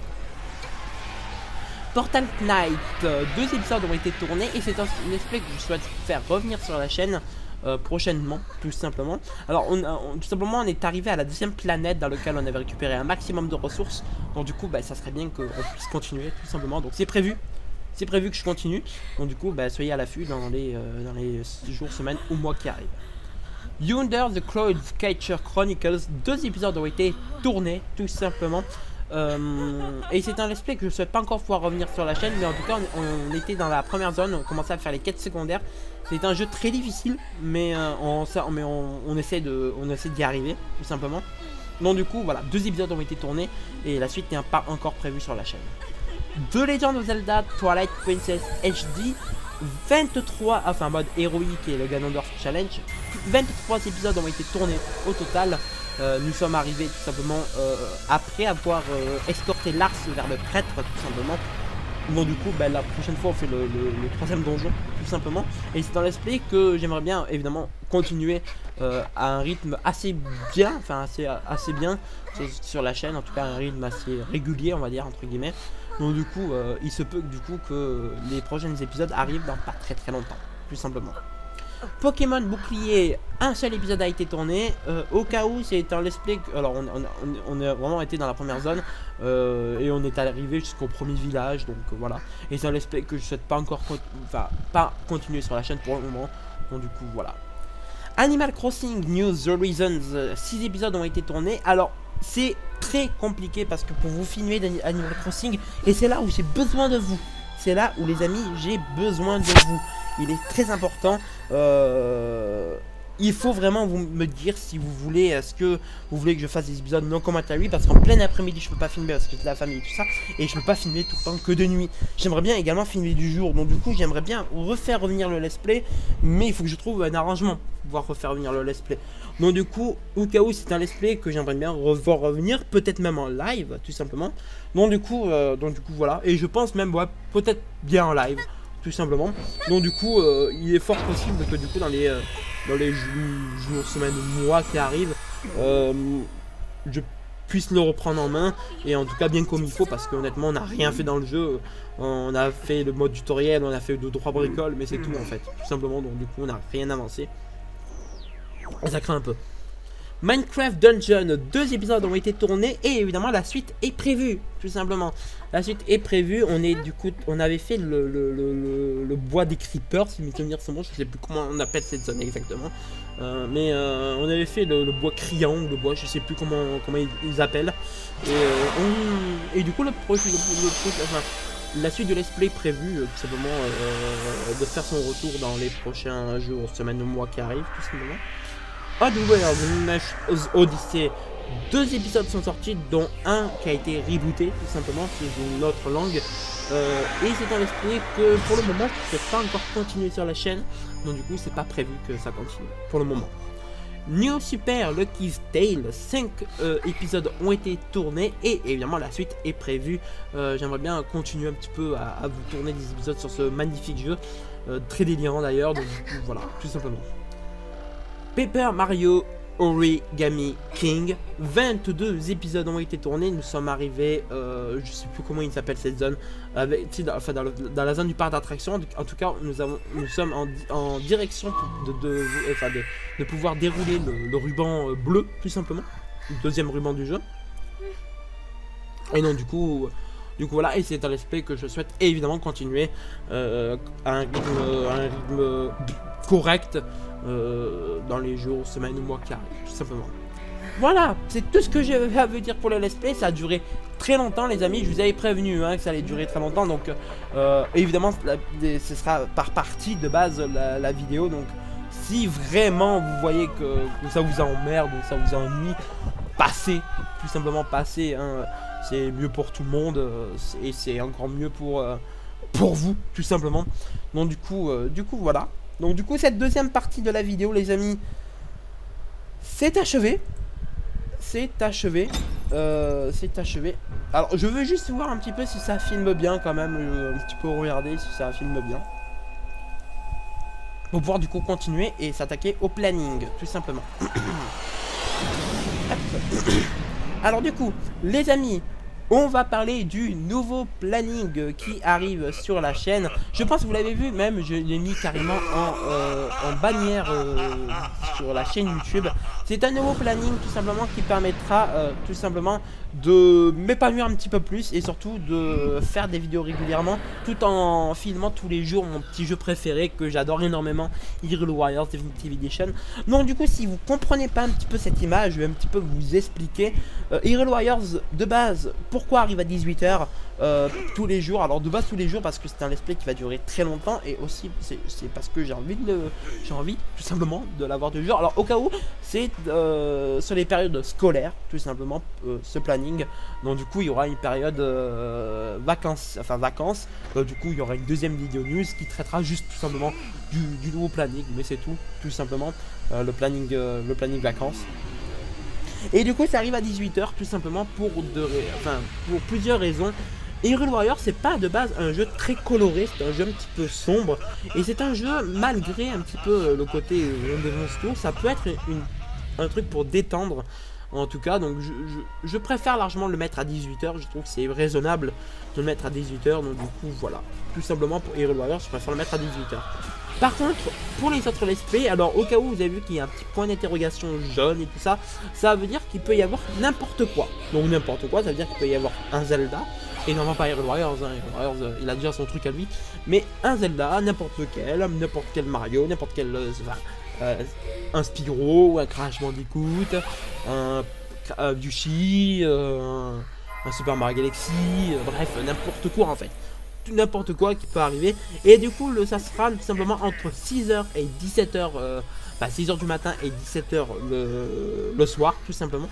A: Portal Knight, 2 épisodes ont été tournés et c'est un let's play que je souhaite faire revenir sur la chaîne prochainement, tout simplement. Alors tout simplement on est arrivé à la 2e planète dans laquelle on avait récupéré un maximum de ressources. Donc du coup ça serait bien qu'on puisse continuer tout simplement. Donc c'est prévu c'est prévu que je continue. Donc du coup, bah, soyez à l'affût dans les jours, semaines ou mois qui arrivent. Under the Cloud Catcher Chronicles, 2 épisodes ont été tournés, tout simplement. Et c'est un let's play que je ne souhaite pas encore pouvoir revenir sur la chaîne, mais en tout cas on était dans la première zone, on commençait à faire les quêtes secondaires. C'est un jeu très difficile, mais on essaie d'y arriver, tout simplement. Donc du coup voilà, 2 épisodes ont été tournés et la suite n'est pas encore prévue sur la chaîne. The Legend of Zelda Twilight Princess HD, 23, enfin mode héroïque et le Ganondorf Challenge, 23 épisodes ont été tournés au total. Nous sommes arrivés tout simplement après avoir escorté Lars vers le prêtre, tout simplement. Donc du coup, bah, la prochaine fois on fait le 3e donjon, tout simplement. Et c'est dans let's play que j'aimerais bien évidemment continuer à un rythme assez bien, enfin assez bien sur la chaîne, en tout cas un rythme assez régulier, on va dire, entre guillemets. Donc du coup, il se peut du coup que les prochains épisodes arrivent dans pas très longtemps, tout simplement. Pokémon Bouclier, un seul épisode a été tourné. Au cas où, c'est un let's play. Alors, on a vraiment été dans la première zone et on est arrivé jusqu'au premier village. Donc voilà. Et c'est un let's play que je souhaite pas encore, pas continuer sur la chaîne pour le moment. Donc du coup, voilà. Animal Crossing New Horizons, 6 épisodes ont été tournés. Alors, c'est très compliqué parce que pour vous filmer d'Animal Crossing, et c'est là où j'ai besoin de vous. C'est là où les amis, j'ai besoin de vous. Il est très important. Il faut vraiment me dire si vous voulez, est-ce que vous voulez que je fasse des épisodes non commentary, parce qu'en plein après-midi je peux pas filmer parce que c'est la famille et tout ça, et je peux pas filmer tout le temps que de nuit. J'aimerais bien également filmer du jour, donc du coup j'aimerais bien refaire revenir le let's play, mais il faut que je trouve un arrangement pour pouvoir refaire revenir le let's play. Donc du coup, au cas où c'est un let's play que j'aimerais bien revoir revenir, peut-être même en live tout simplement. Donc du coup voilà, et je pense même peut-être bien en live. Tout simplement. Donc du coup, il est fort possible que du coup dans les jours, semaines, mois qui arrivent, je puisse le reprendre en main, et en tout cas bien comme il faut, parce qu'honnêtement on n'a rien fait dans le jeu. On a fait le mode tutoriel, on a fait 2-3 bricoles, mais c'est tout en fait, tout simplement. Donc du coup on n'a rien avancé et ça craint un peu. Minecraft Dungeon, 2 épisodes ont été tournés et évidemment la suite est prévue, tout simplement. La suite est prévue. On avait fait le bois des creepers, si mes souvenirs sont bons, je sais plus comment on appelle cette zone exactement, mais on avait fait le bois criant, le bois, je sais plus comment ils appellent, et du coup la suite de let's play prévue, tout simplement, de faire son retour dans les prochains jours, semaines ou mois qui arrivent, tout simplement. Oddworld Odyssey, 2 épisodes sont sortis, dont un qui a été rebooté, tout simplement, c'est une autre langue. Et c'est un let's play que pour le moment je ne peux pas encore continuer sur la chaîne, donc du coup c'est pas prévu que ça continue pour le moment. New Super Lucky's Tale, 5 épisodes ont été tournés et évidemment la suite est prévue. J'aimerais bien continuer un petit peu à vous tourner des épisodes sur ce magnifique jeu, très délirant d'ailleurs, donc du coup, voilà, tout simplement. Paper Mario Origami King, 22 épisodes ont été tournés. Nous sommes arrivés, je sais plus comment il s'appelle cette zone, dans la zone du parc d'attractions. En tout cas, nous sommes en direction de pouvoir dérouler le ruban bleu, tout simplement, le 2e ruban du jeu. Et donc du coup voilà, et c'est un let's play que je souhaite évidemment continuer à un rythme correct dans les jours, semaines ou mois qui arrivent, tout simplement. Voilà, c'est tout ce que j'ai à vous dire pour le let's play. Ça a duré très longtemps les amis, je vous avais prévenu que ça allait durer très longtemps, donc évidemment ce sera par partie de base la vidéo. Donc si vraiment vous voyez que ça vous emmerde ou ça vous ennuie, passez, tout simplement passez, c'est mieux pour tout le monde, et c'est encore mieux pour vous, tout simplement. Donc du coup voilà. Donc du coup cette 2e partie de la vidéo les amis, c'est achevé. C'est achevé. Alors je veux juste voir un petit peu si ça filme bien quand même, un petit peu regarder si ça filme bien, pour pouvoir du coup continuer et s'attaquer au planning, tout simplement. Alors du coup les amis, on va parler du nouveau planning qui arrive sur la chaîne. Je pense que vous l'avez vu, même je l'ai mis carrément en bannière sur la chaîne YouTube. C'est un nouveau planning tout simplement qui permettra tout simplement de m'épanouir un petit peu plus et surtout de faire des vidéos régulièrement tout en filmant tous les jours mon petit jeu préféré que j'adore énormément, Hyrule Warriors Definitive Edition. Donc du coup, si vous comprenez pas un petit peu cette image, je vais un petit peu vous expliquer. Hyrule Warriors de base, pourquoi arrive à 18 h tous les jours? Alors de base tous les jours parce que c'est un let's play qui va durer très longtemps et aussi c'est parce que j'ai envie tout simplement de l'avoir tous les jours. Alors au cas où c'est sur les périodes scolaires tout simplement ce planning. Donc du coup il y aura une période vacances, du coup il y aura une deuxième vidéo news qui traitera juste tout simplement du nouveau planning, mais c'est tout simplement le planning vacances. Et du coup ça arrive à 18 h tout simplement pour plusieurs raisons. Hyrule Warriors c'est pas de base un jeu très coloré, c'est un jeu un petit peu sombre et c'est un jeu malgré un petit peu le côté des monstres, ça peut être un truc pour détendre en tout cas. Donc je préfère largement le mettre à 18 h, je trouve que c'est raisonnable de le mettre à 18 h, donc du coup voilà, tout simplement pour Hyrule Warriors je préfère le mettre à 18 h. Par contre, pour les autres let's play, alors au cas où vous avez vu qu'il y a un petit point d'interrogation jaune et tout ça, ça veut dire qu'il peut y avoir n'importe quoi. Donc n'importe quoi, ça veut dire qu'il peut y avoir un Zelda, et non pas Hyrule Warriors, hein. Hyrule Warriors il a déjà son truc à lui, mais un Zelda, n'importe quel Mario, n'importe quel un Spyro, un Crash Bandicoot, un Yoshi, un Super Mario Galaxy, bref, n'importe quoi en fait. N'importe quoi qui peut arriver. Et du coup, ça sera tout simplement entre 6 h et 17 h, 6 h du matin et 17 h le soir, tout simplement,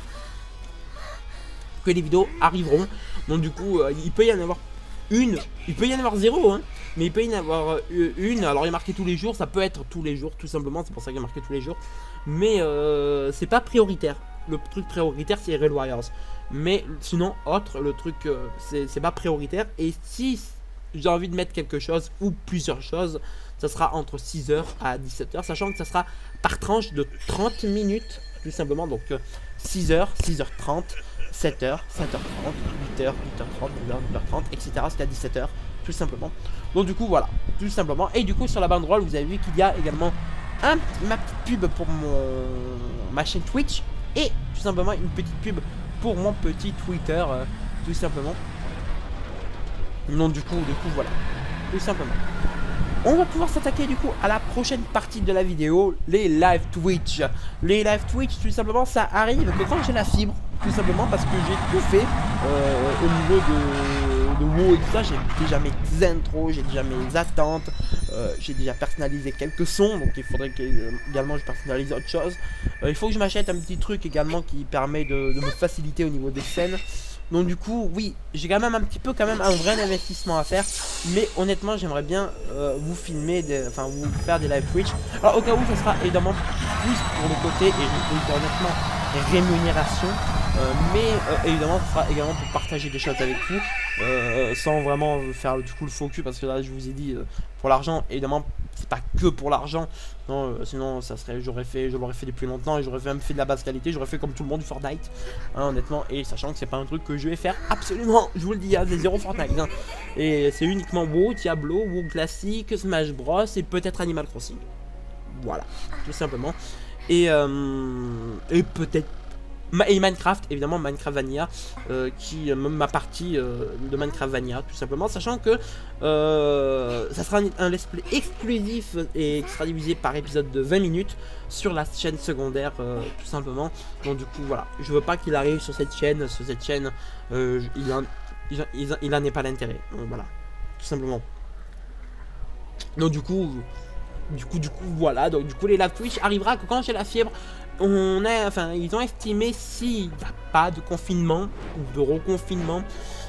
A: que les vidéos arriveront. Donc du coup, il peut y en avoir une, il peut y en avoir 0, hein, mais il peut y en avoir une. Alors il est marqué tous les jours, ça peut être tous les jours, tout simplement, c'est pour ça qu'il est marqué tous les jours. Mais c'est pas prioritaire. Le truc prioritaire, c'est Hyrule Warriors. Mais sinon, le truc, c'est pas prioritaire. Et si j'ai envie de mettre quelque chose ou plusieurs choses, ça sera entre 6 h à 17 h, sachant que ça sera par tranche de 30 minutes, tout simplement. Donc 6 h, 6h30, 7 h, 7h30, 8 h, 8h30, 9h30, etc. C'est à 17 h, tout simplement. Donc du coup, voilà, tout simplement. Et du coup, sur la banderole, vous avez vu qu'il y a également ma petite pub pour ma chaîne Twitch et tout simplement une petite pub pour mon petit Twitter, tout simplement. Non, du coup voilà, tout simplement. On va pouvoir s'attaquer du coup à la prochaine partie de la vidéo, les live Twitch. Les live Twitch, tout simplement, ça arrive que quand j'ai la fibre, tout simplement parce que j'ai tout fait au niveau de WoW et tout ça. J'ai déjà mes intros, j'ai déjà mes attentes, j'ai déjà personnalisé quelques sons, donc il faudrait que également je personnalise autre chose. Il faut que je m'achète un petit truc également qui permet de me faciliter au niveau des scènes. Donc du coup, oui, j'ai quand même un vrai investissement à faire. Mais honnêtement, j'aimerais bien vous filmer, vous faire des live Twitch. Alors au cas où, ça sera évidemment plus pour le côté, et honnêtement, rémunération. Mais évidemment, ça sera également pour partager des choses avec vous. Sans vraiment faire du coup le faux cul, parce que là, je vous ai dit, pour l'argent, évidemment, c'est pas que pour l'argent. Non, sinon ça serait, je l'aurais fait depuis longtemps et j'aurais même fait de la basse qualité, j'aurais fait comme tout le monde du Fortnite, hein, honnêtement, et sachant que c'est pas un truc que je vais faire absolument, je vous le dis, il y a des 0 Fortnite, hein, et c'est uniquement WoW, Diablo, WoW classique, Smash Bros et peut-être Animal Crossing, voilà, tout simplement, et peut-être et Minecraft, évidemment Minecraft Vanilla, ma partie de Minecraft Vanilla, tout simplement, sachant que ça sera un let's play exclusif et qui sera divisé par épisode de 20 minutes sur la chaîne secondaire, tout simplement. Donc du coup voilà, je veux pas qu'il arrive sur cette chaîne, il en est pas l'intérêt, voilà, tout simplement. Donc du coup voilà, donc du coup les live Twitch arrivera que quand j'ai la fibre. Ils ont estimé, s'il n'y a pas de confinement ou de reconfinement,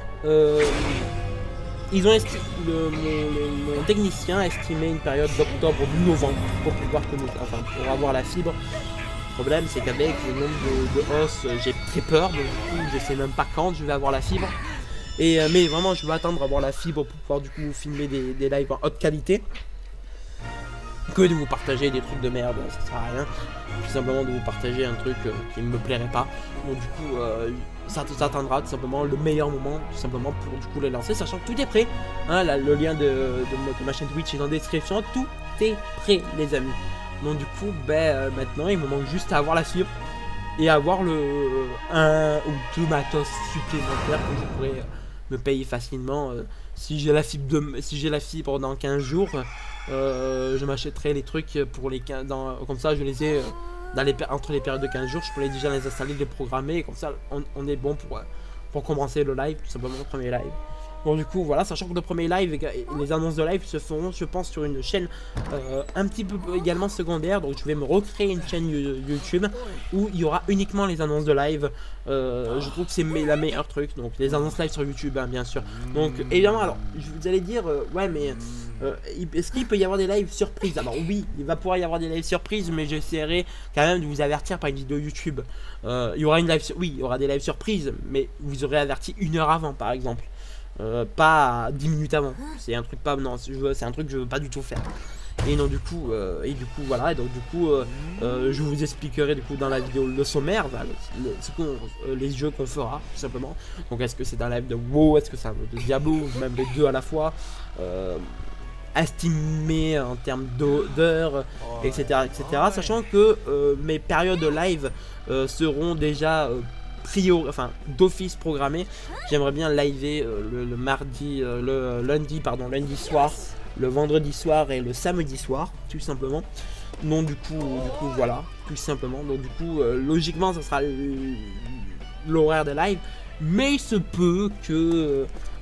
A: ils ont estimé, mon technicien a estimé une période d'octobre ou novembre pour pouvoir pour avoir la fibre. Le problème, c'est qu'avec le nombre de hausse, j'ai très peur, donc du coup je sais même pas quand je vais avoir la fibre. Mais vraiment, je vais attendre avoir la fibre pour pouvoir du coup filmer des lives en haute qualité. Que de vous partager des trucs de merde, ça sert à rien. Tout simplement de vous partager un truc qui ne me plairait pas. Donc du coup, ça attendra tout simplement le meilleur moment, tout simplement pour du coup les lancer, sachant que tout est prêt. Hein, le lien de ma chaîne Twitch est dans la description, tout est prêt les amis. Donc du coup, maintenant il me manque juste à avoir la fibre. et avoir un ou deux matos supplémentaires que je pourrais me payer facilement. Si j'ai la fibre dans 15 jours, je m'achèterai les trucs pour les 15, comme ça je les ai entre les périodes de 15 jours, je pourrais déjà les installer, les programmer, et comme ça on est bon pour commencer le live, tout simplement le premier live. Bon du coup voilà, sachant que le premier live et les annonces de live se feront je pense sur une chaîne un petit peu également secondaire, donc je vais me recréer une chaîne YouTube où il y aura uniquement les annonces de live. Je trouve que c'est la meilleure truc, donc les annonces live sur YouTube hein, bien sûr. Donc évidemment alors vous allez dire ouais mais est-ce qu'il peut y avoir des lives surprises? Alors oui, il va pouvoir y avoir des lives surprises, mais j'essaierai quand même de vous avertir par une vidéo YouTube. Il y aura oui, il y aura des lives surprises, mais vous aurez averti 1 heure avant par exemple. Pas 10 minutes avant. C'est un truc pas. Non, c'est un truc que je veux pas du tout faire. Et non du coup voilà. Et donc du coup je vous expliquerai du coup dans la vidéo le sommaire, les jeux qu'on fera tout simplement. Donc est-ce que c'est un live de WoW, est-ce que c'est un live de Diablo, même les deux à la fois, estimé en termes d'heures, etc., sachant que mes périodes de live seront déjà d'office programmé. J'aimerais bien liver le lundi soir, le vendredi soir et le samedi soir, tout simplement. Donc du coup voilà, tout simplement. Donc du coup logiquement ça sera l'horaire de live, mais il se peut que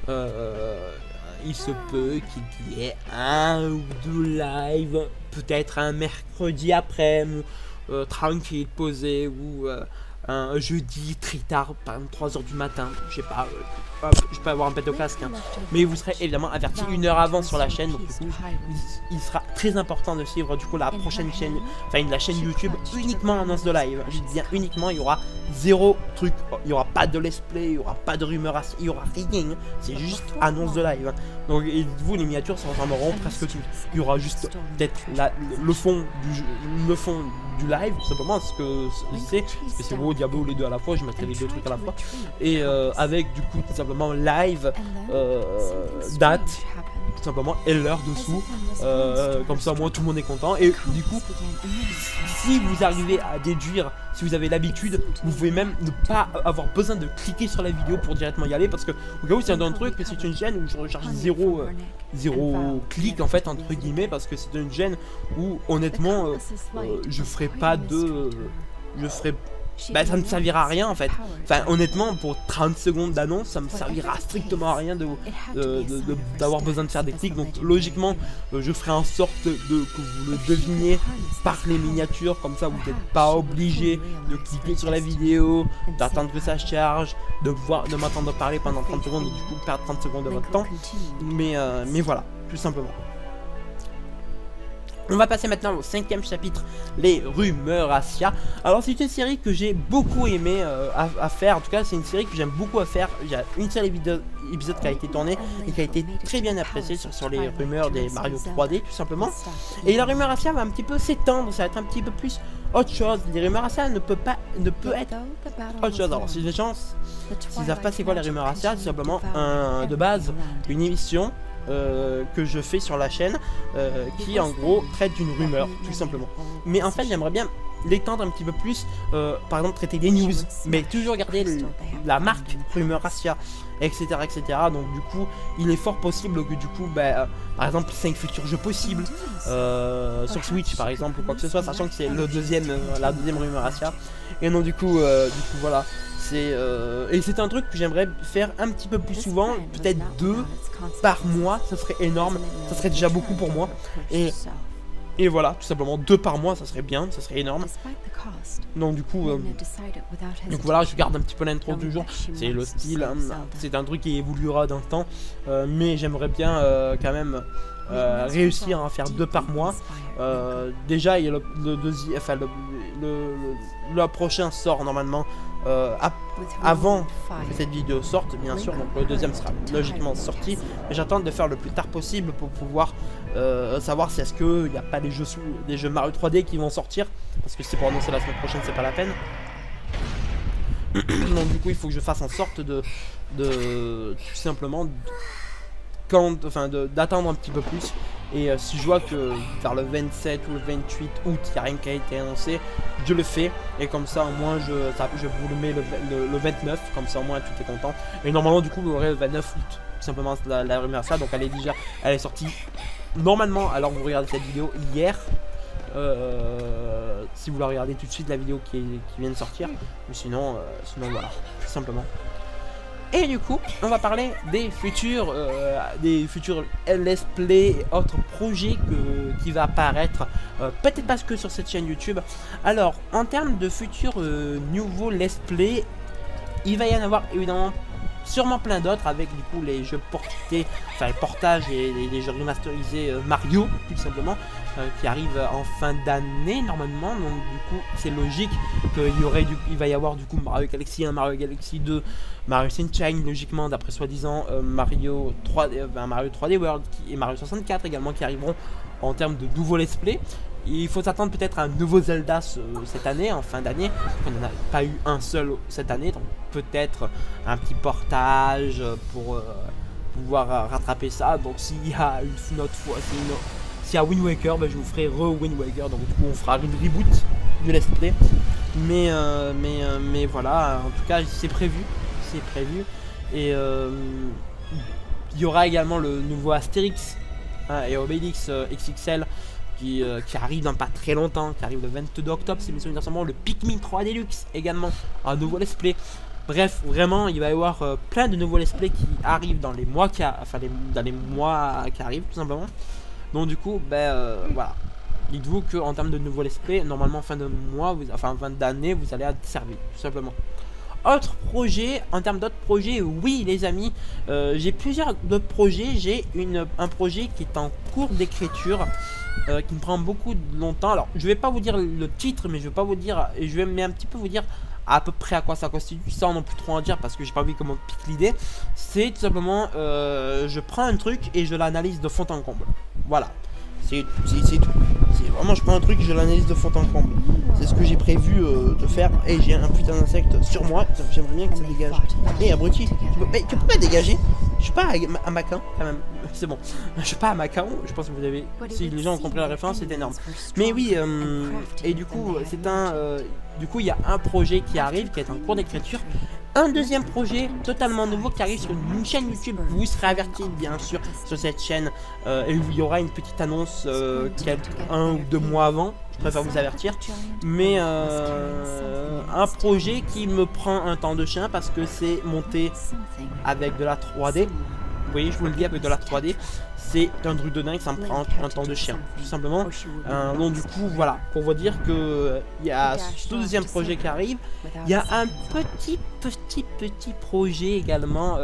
A: qu'il y ait un ou deux lives, peut-être un mercredi après-midi, tranquille, posé, ou un jeudi très tard, par exemple 3 h du matin, je sais pas, je peux avoir un pet au casque, hein. Mais vous serez évidemment averti 1 heure avant sur la chaîne, donc du coup, il sera très important de suivre du coup la prochaine chaîne, la chaîne YouTube uniquement annonce de live. Je dis bien uniquement, il y aura zéro truc, il y aura pas de let's play, il y aura pas de rumeurs, il y aura rien, c'est juste annonce de live. Donc et vous les miniatures ça ressembleront presque tout. Il y aura juste peut-être le fond du live, tout simplement, ce que c'est WoW, Diablo, les deux à la fois, je mettrai les deux trucs à la fois. Et avec du coup tout simplement live, date, tout simplement, et l'heure dessous. Comme ça moi tout le monde est content. Et du coup, si vous arrivez à déduire, si vous avez l'habitude, vous pouvez même ne pas avoir besoin de cliquer sur la vidéo pour directement y aller, parce que au cas où c'est un truc, c'est une chaîne où je recherche zéro clic en fait entre guillemets, parce que c'est une chaîne où honnêtement je ferai pas de ça ne servira à rien en fait. Enfin honnêtement pour 30 secondes d'annonce ça me servira strictement à rien d'avoir besoin de faire des clics. Donc logiquement je ferai en sorte que vous le deviniez par les miniatures, comme ça vous n'êtes pas obligé de cliquer sur la vidéo, d'attendre que ça charge, de m'entendre parler pendant 30 secondes et du coup perdre 30 secondes de votre temps. Mais voilà, tout simplement. On va passer maintenant au 5e chapitre, les rumeurs Asia. Alors c'est une série que j'ai beaucoup aimé à faire, en tout cas c'est une série que j'aime beaucoup à faire. Il y a une seule épisode qui a été tournée et qui a été très bien appréciée sur les rumeurs des Mario 3D tout simplement. Et la rumeur Asia va un petit peu s'étendre, ça va être un petit peu plus autre chose. Les rumeurs Asia ne peut être autre chose. Alors si les gens s'ils savent pas c'est quoi les rumeurs Asia, c'est simplement de base une émission que je fais sur la chaîne qui en gros traite d'une rumeur tout simplement. Mais en fait j'aimerais bien l'étendre un petit peu plus, par exemple traiter des news, mais toujours garder la marque rumeur Asia, etc. Donc du coup il est fort possible que du coup par exemple 5 futurs jeux possibles sur Switch par exemple ou quoi que ce soit, sachant que c'est la deuxième rumeur Asia. Et non du coup voilà. Et c'est un truc que j'aimerais faire un petit peu plus souvent, peut-être 2 par mois, ça serait énorme, ça serait déjà beaucoup pour moi. Et voilà, tout simplement 2 par mois, ça serait bien, ça serait énorme. Donc du coup voilà, je garde un petit peu l'intro du jour, c'est le style, hein, c'est un truc qui évoluera d'un temps, mais j'aimerais bien quand même réussir à faire 2 par mois. Déjà il y a le prochain sort normalement avant que cette vidéo sorte bien sûr, donc le deuxième sera logiquement sorti, mais j'attends de faire le plus tard possible pour pouvoir savoir si est-ce qu'il n'y a pas des jeux Mario 3D qui vont sortir, parce que c'est pour annoncer la semaine prochaine, c'est pas la peine. Donc du coup il faut que je fasse en sorte de tout simplement d'attendre un petit peu plus Et si je vois que vers le 27 ou le 28 août, il n'y a rien qui a été annoncé, je le fais. Et comme ça, au moins, je vous le mets le 29. Comme ça, au moins, tout est content. Et normalement, du coup, vous aurez le 29 août. Tout simplement, la rumeur ça. Donc, elle est sortie normalement, alors vous regardez cette vidéo hier. Si vous la regardez tout de suite, la vidéo qui vient de sortir. Mais sinon, voilà, tout simplement. Et du coup, on va parler des futurs Let's Play et autres projets qui va apparaître, peut-être pas que sur cette chaîne YouTube. Alors, en termes de futurs nouveaux Let's Play, il va y en avoir évidemment sûrement plein d'autres avec du coup les jeux portés, enfin les portages et les jeux remasterisés Mario, tout simplement, qui arrivent en fin d'année normalement. Donc du coup c'est logique qu'il va y avoir du coup Mario Galaxy 1, Mario Galaxy 2, Mario Sunshine logiquement d'après soi-disant, Mario 3D World et Mario 64 également qui arriveront en termes de nouveaux let's play. Il faut s'attendre peut-être à un nouveau Zelda cette année, en fin d'année. On n'en a pas eu un seul cette année, donc peut-être un petit portage pour pouvoir rattraper ça. Donc s'il y a une autre fois, s'il y a Wind Waker, ben, je vous ferai Wind Waker. Donc du coup on fera une reboot du Let's Play. Mais voilà, en tout cas c'est prévu. Et il y aura également le nouveau Astérix et Obélix XXL. Qui arrive dans pas très longtemps, qui arrive le 22 octobre, si mes souvenirs sont bons. Le Pikmin 3 Deluxe également, un nouveau let's play. Bref, vraiment, il va y avoir plein de nouveaux let's play qui arrivent dans les mois qui arrivent, tout simplement. Donc du coup, voilà. Dites-vous que en termes de nouveaux let's play, normalement fin de mois, fin d'année, vous allez être servi, tout simplement. Autre projet, en termes d'autres projets, oui les amis, j'ai plusieurs d'autres projets. J'ai un projet qui est en cours d'écriture, qui me prend beaucoup longtemps. Alors je vais pas vous dire le titre, mais je vais pas vous dire, et je vais un petit peu vous dire à peu près à quoi ça constitue, sans non plus trop en dire parce que j'ai pas envie comment on pique l'idée. C'est tout simplement, je prends un truc et je l'analyse de fond en comble. Voilà, c'est tout. Vraiment, je prends un truc et je l'analyse de fond en comble. C'est ce que j'ai prévu de faire. Et j'ai un putain d'insecte sur moi. J'aimerais bien que ça dégage. Hé, abruti, tu peux pas dégager? Je suis pas à Macao quand même. C'est bon. Je suis pas à Macao. Je pense que vous avez. Si les gens ont compris la référence, c'est énorme. Mais oui, et du coup, du coup, il y a un projet qui arrive, qui est en cours d'écriture. Un deuxième projet totalement nouveau qui arrive sur une chaîne YouTube. Vous serez avertis bien sûr sur cette chaîne, et il y aura une petite annonce 1 ou 2 mois avant. Je préfère vous avertir. Mais un projet qui me prend un temps de chien parce que c'est monté avec de la 3D. Vous voyez, je vous le dis, avec de la 3D. C'est un truc de dingue, ça me prend un temps de chien, tout simplement. Donc du coup, voilà, pour vous dire que il y a ce deuxième projet qui arrive. Il y a un petit projet également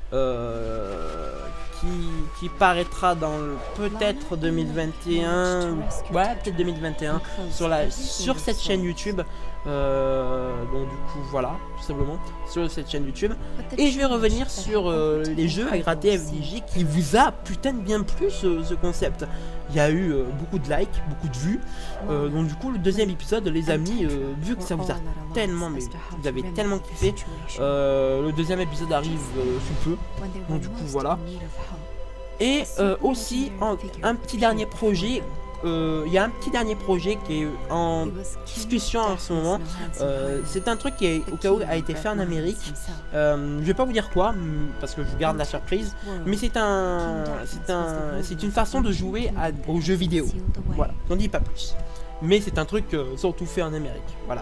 A: qui paraîtra dans peut-être 2021, ouais, peut-être 2021 sur cette chaîne YouTube. Donc du coup voilà, tout simplement sur cette chaîne YouTube. Et je vais revenir sur les jeux à gratter FDJ qui vous a putain de bien plu ce concept. Il y a eu beaucoup de likes, beaucoup de vues. Donc du coup le deuxième épisode les amis, vu que ça vous a tellement, mais vous avez tellement kiffé, le deuxième épisode arrive sous peu. Donc du coup voilà. Et aussi un petit dernier projet. Il y a un petit dernier projet qui est en discussion en ce moment. C'est un truc qui au cas où a été fait en Amérique. Je vais pas vous dire quoi parce que je vous garde la surprise. Mais c'est une façon de jouer aux jeux vidéo. Voilà, j'en dis pas plus. Mais c'est un truc surtout fait en Amérique. Voilà.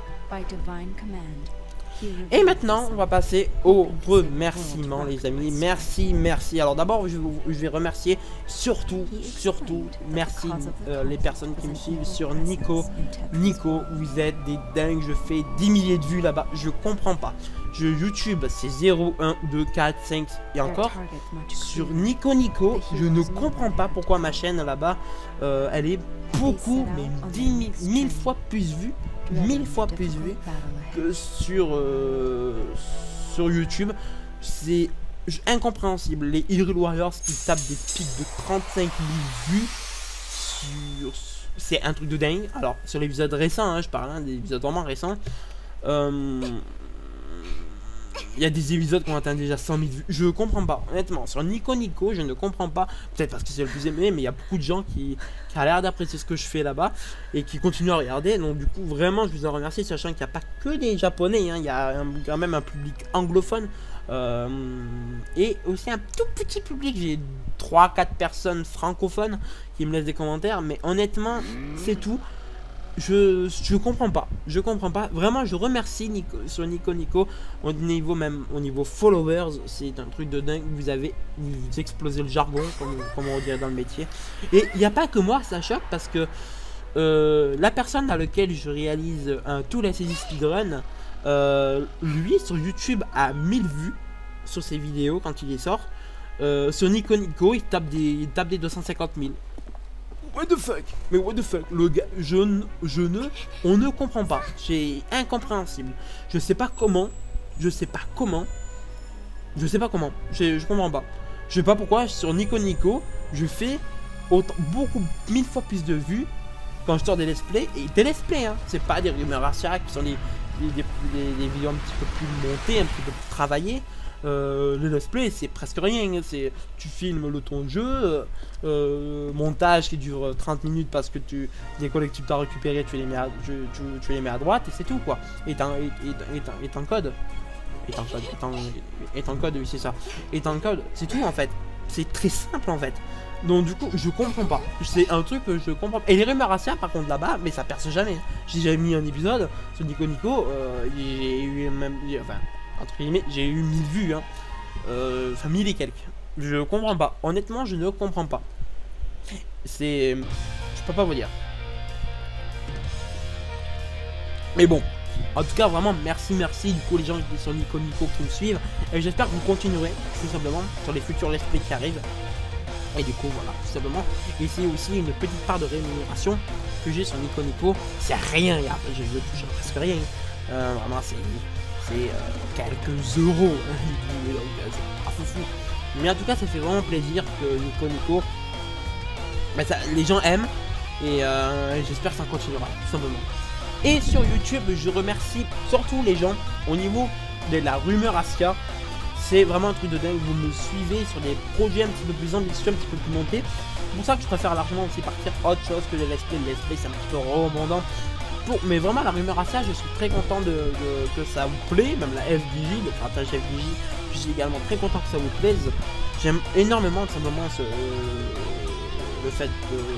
A: Et maintenant, on va passer au remerciement, les amis. Merci. Alors d'abord, je vais remercier surtout, merci les personnes qui me suivent sur Nico. Nico, vous êtes des dingues. Je fais 10 milliers de vues là-bas. Je comprends pas. YouTube, c'est 0, 1, 2, 4, 5 et encore. Sur Nico, je ne comprends pas pourquoi ma chaîne là-bas, elle est beaucoup, mais 1000 fois plus vue. 1000 fois plus vue que sur YouTube. C'est incompréhensible. Les Hyrule Warriors qui tapent des pics de 35 000 vues c'est un truc de dingue. Alors sur l'épisode récent, hein, je parle des épisodes vraiment récents. Il y a des épisodes qui ont atteint déjà 100 000 vues. Je comprends pas, honnêtement. Sur Nico Nico, je ne comprends pas. Peut-être parce que c'est le plus aimé, mais il y a beaucoup de gens qui ont l'air d'apprécier ce que je fais là-bas et qui continuent à regarder. Donc, du coup, vraiment, je vous en remercie, sachant qu'il n'y a pas que des Japonais. Hein. Il y a quand même un public anglophone et aussi un tout petit public. J'ai 3-4 personnes francophones qui me laissent des commentaires, mais honnêtement, c'est tout. Je comprends pas, vraiment. Je remercie Nico, sur Nico Nico, au niveau followers, c'est un truc de dingue. Vous explosez le jargon, comme on dirait dans le métier. Et il n'y a pas que moi, ça choque, parce que la personne à laquelle je réalise tous les saisons speedrun, lui sur YouTube a 1000 vues sur ses vidéos quand il les sort. Sur Nico Nico, il tape des 250 000. What the fuck? Mais what the fuck? Le gars, on ne comprend pas. C'est incompréhensible. Je sais pas comment. Je comprends pas. Je sais pas pourquoi sur Nico Nico, je fais beaucoup, 1000 fois plus de vues quand je sors des let's play. Et des let's play, hein. C'est pas des rumeurs raciales qui sont des vidéos un petit peu plus montées, un petit peu plus travaillées. Le let's play c'est presque rien, tu filmes ton jeu, montage qui dure 30 minutes parce que des collectifs t'as récupéré, tu les mets à droite et c'est tout quoi. Et en code, oui c'est ça, en code, c'est tout en fait, c'est très simple en fait. Donc du coup je comprends pas, c'est un truc que je comprends pas. Et les rumeurs raciales par contre là-bas, mais ça perce jamais. J'ai déjà mis un épisode sur Nico Nico, j'ai eu même, enfin entre guillemets, j'ai eu 1000 vues, hein. Enfin 1000 et quelques. Je comprends pas, honnêtement je ne comprends pas. Je peux pas vous dire. Mais bon, en tout cas vraiment merci du coup les gens qui sont sur Nico Nico qui me suivent. Et j'espère que vous continuerez tout simplement sur les futurs let's play qui arrivent. Et du coup voilà, tout simplement. Et c'est aussi une petite part de rémunération que j'ai sur Nico Nico. C'est rien, je touche presque rien. Vraiment c'est quelques euros, c'est pas fou. Mais en tout cas ça fait vraiment plaisir que Nico Nico, les gens aiment. Et j'espère que ça continuera tout simplement. Et sur YouTube je remercie surtout les gens au niveau de la rumeur Asia. C'est vraiment un truc de dingue, vous me suivez sur des projets un petit peu plus ambitieux, un petit peu plus montés. C'est pour ça que je préfère largement aussi partir autre chose que les let's play. Les let's play c'est un petit peu redondant. Mais vraiment la rumeur à ça, je suis très content que ça vous plaît, même la FDJ, le partage FDJ, je suis également très content que ça vous plaise. J'aime énormément tout simplement le fait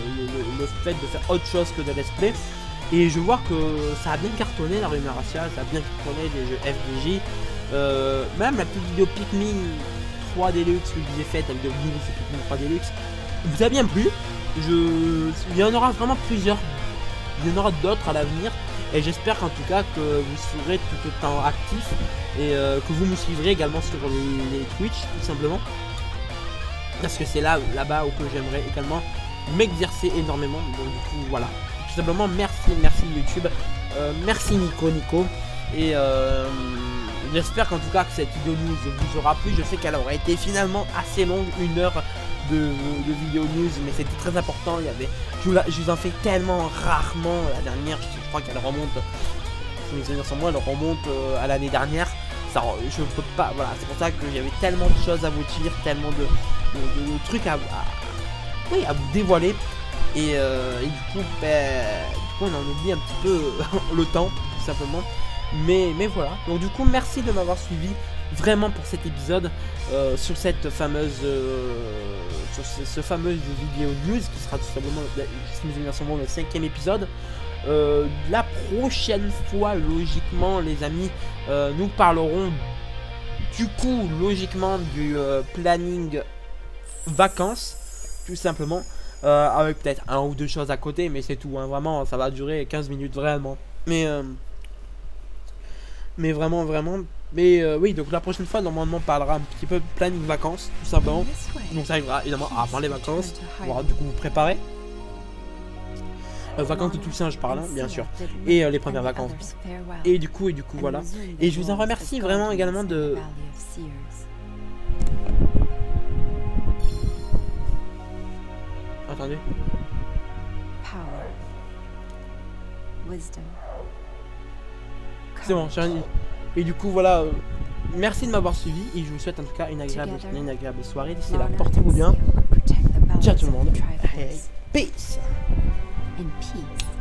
A: de faire autre chose que de let's play. Et je vois que ça a bien cartonné la rumeur raciale, ça a bien cartonné les jeux FDJ. Même la petite vidéo Pikmin 3 Deluxe que je vous ai faite, la vidéo sur Pikmin 3 Deluxe, vous a bien plu. Il y en aura vraiment plusieurs. Il y en aura d'autres à l'avenir et j'espère qu'en tout cas que vous serez tout autant actif et que vous me suivrez également sur les Twitch tout simplement, parce que c'est là-bas où j'aimerais également m'exercer énormément. Donc du coup voilà, tout simplement merci YouTube, merci Nico Nico et j'espère qu'en tout cas que cette vidéo news vous aura plu. Je sais qu'elle aurait été finalement assez longue, 1 heure de vidéo news, mais c'était très important. Je vous en fais tellement rarement. La dernière, je crois qu'elle remonte, si mes souvenirs sont moi, elle remonte à l'année dernière. Ça, je peux pas, voilà, c'est pour ça que j'avais tellement de choses à vous dire, tellement de trucs à vous dévoiler. Et du coup, on en oublie un petit peu le temps, tout simplement. Mais voilà, donc du coup merci de m'avoir suivi vraiment pour cet épisode sur cette fameuse ce fameuse vidéo news qui sera tout simplement, si mes souvenirs sont bons, le 5e épisode. La prochaine fois, logiquement les amis, nous parlerons du coup logiquement du planning vacances tout simplement, avec peut-être 1 ou 2 choses à côté, mais c'est tout, hein, vraiment ça va durer 15 minutes vraiment, mais vraiment oui, donc la prochaine fois normalement on parlera un petit peu de planning vacances tout simplement. Donc ça arrivera évidemment avant les vacances, voilà, du coup vous préparez vacances de Toussaint je parle, hein, bien sûr, et les premières vacances, et du coup voilà, et je vous en remercie vraiment également de attendez c'est bon, j'ai rien dit. Et du coup voilà, merci de m'avoir suivi et je vous souhaite en tout cas une agréable soirée. D'ici là,
B: Lana
A: portez-vous
B: and
A: bien.
B: Seal protect the
A: Ciao tout le
B: balance
A: monde.
B: of the Triforce.
A: Hey, peace.
B: In peace,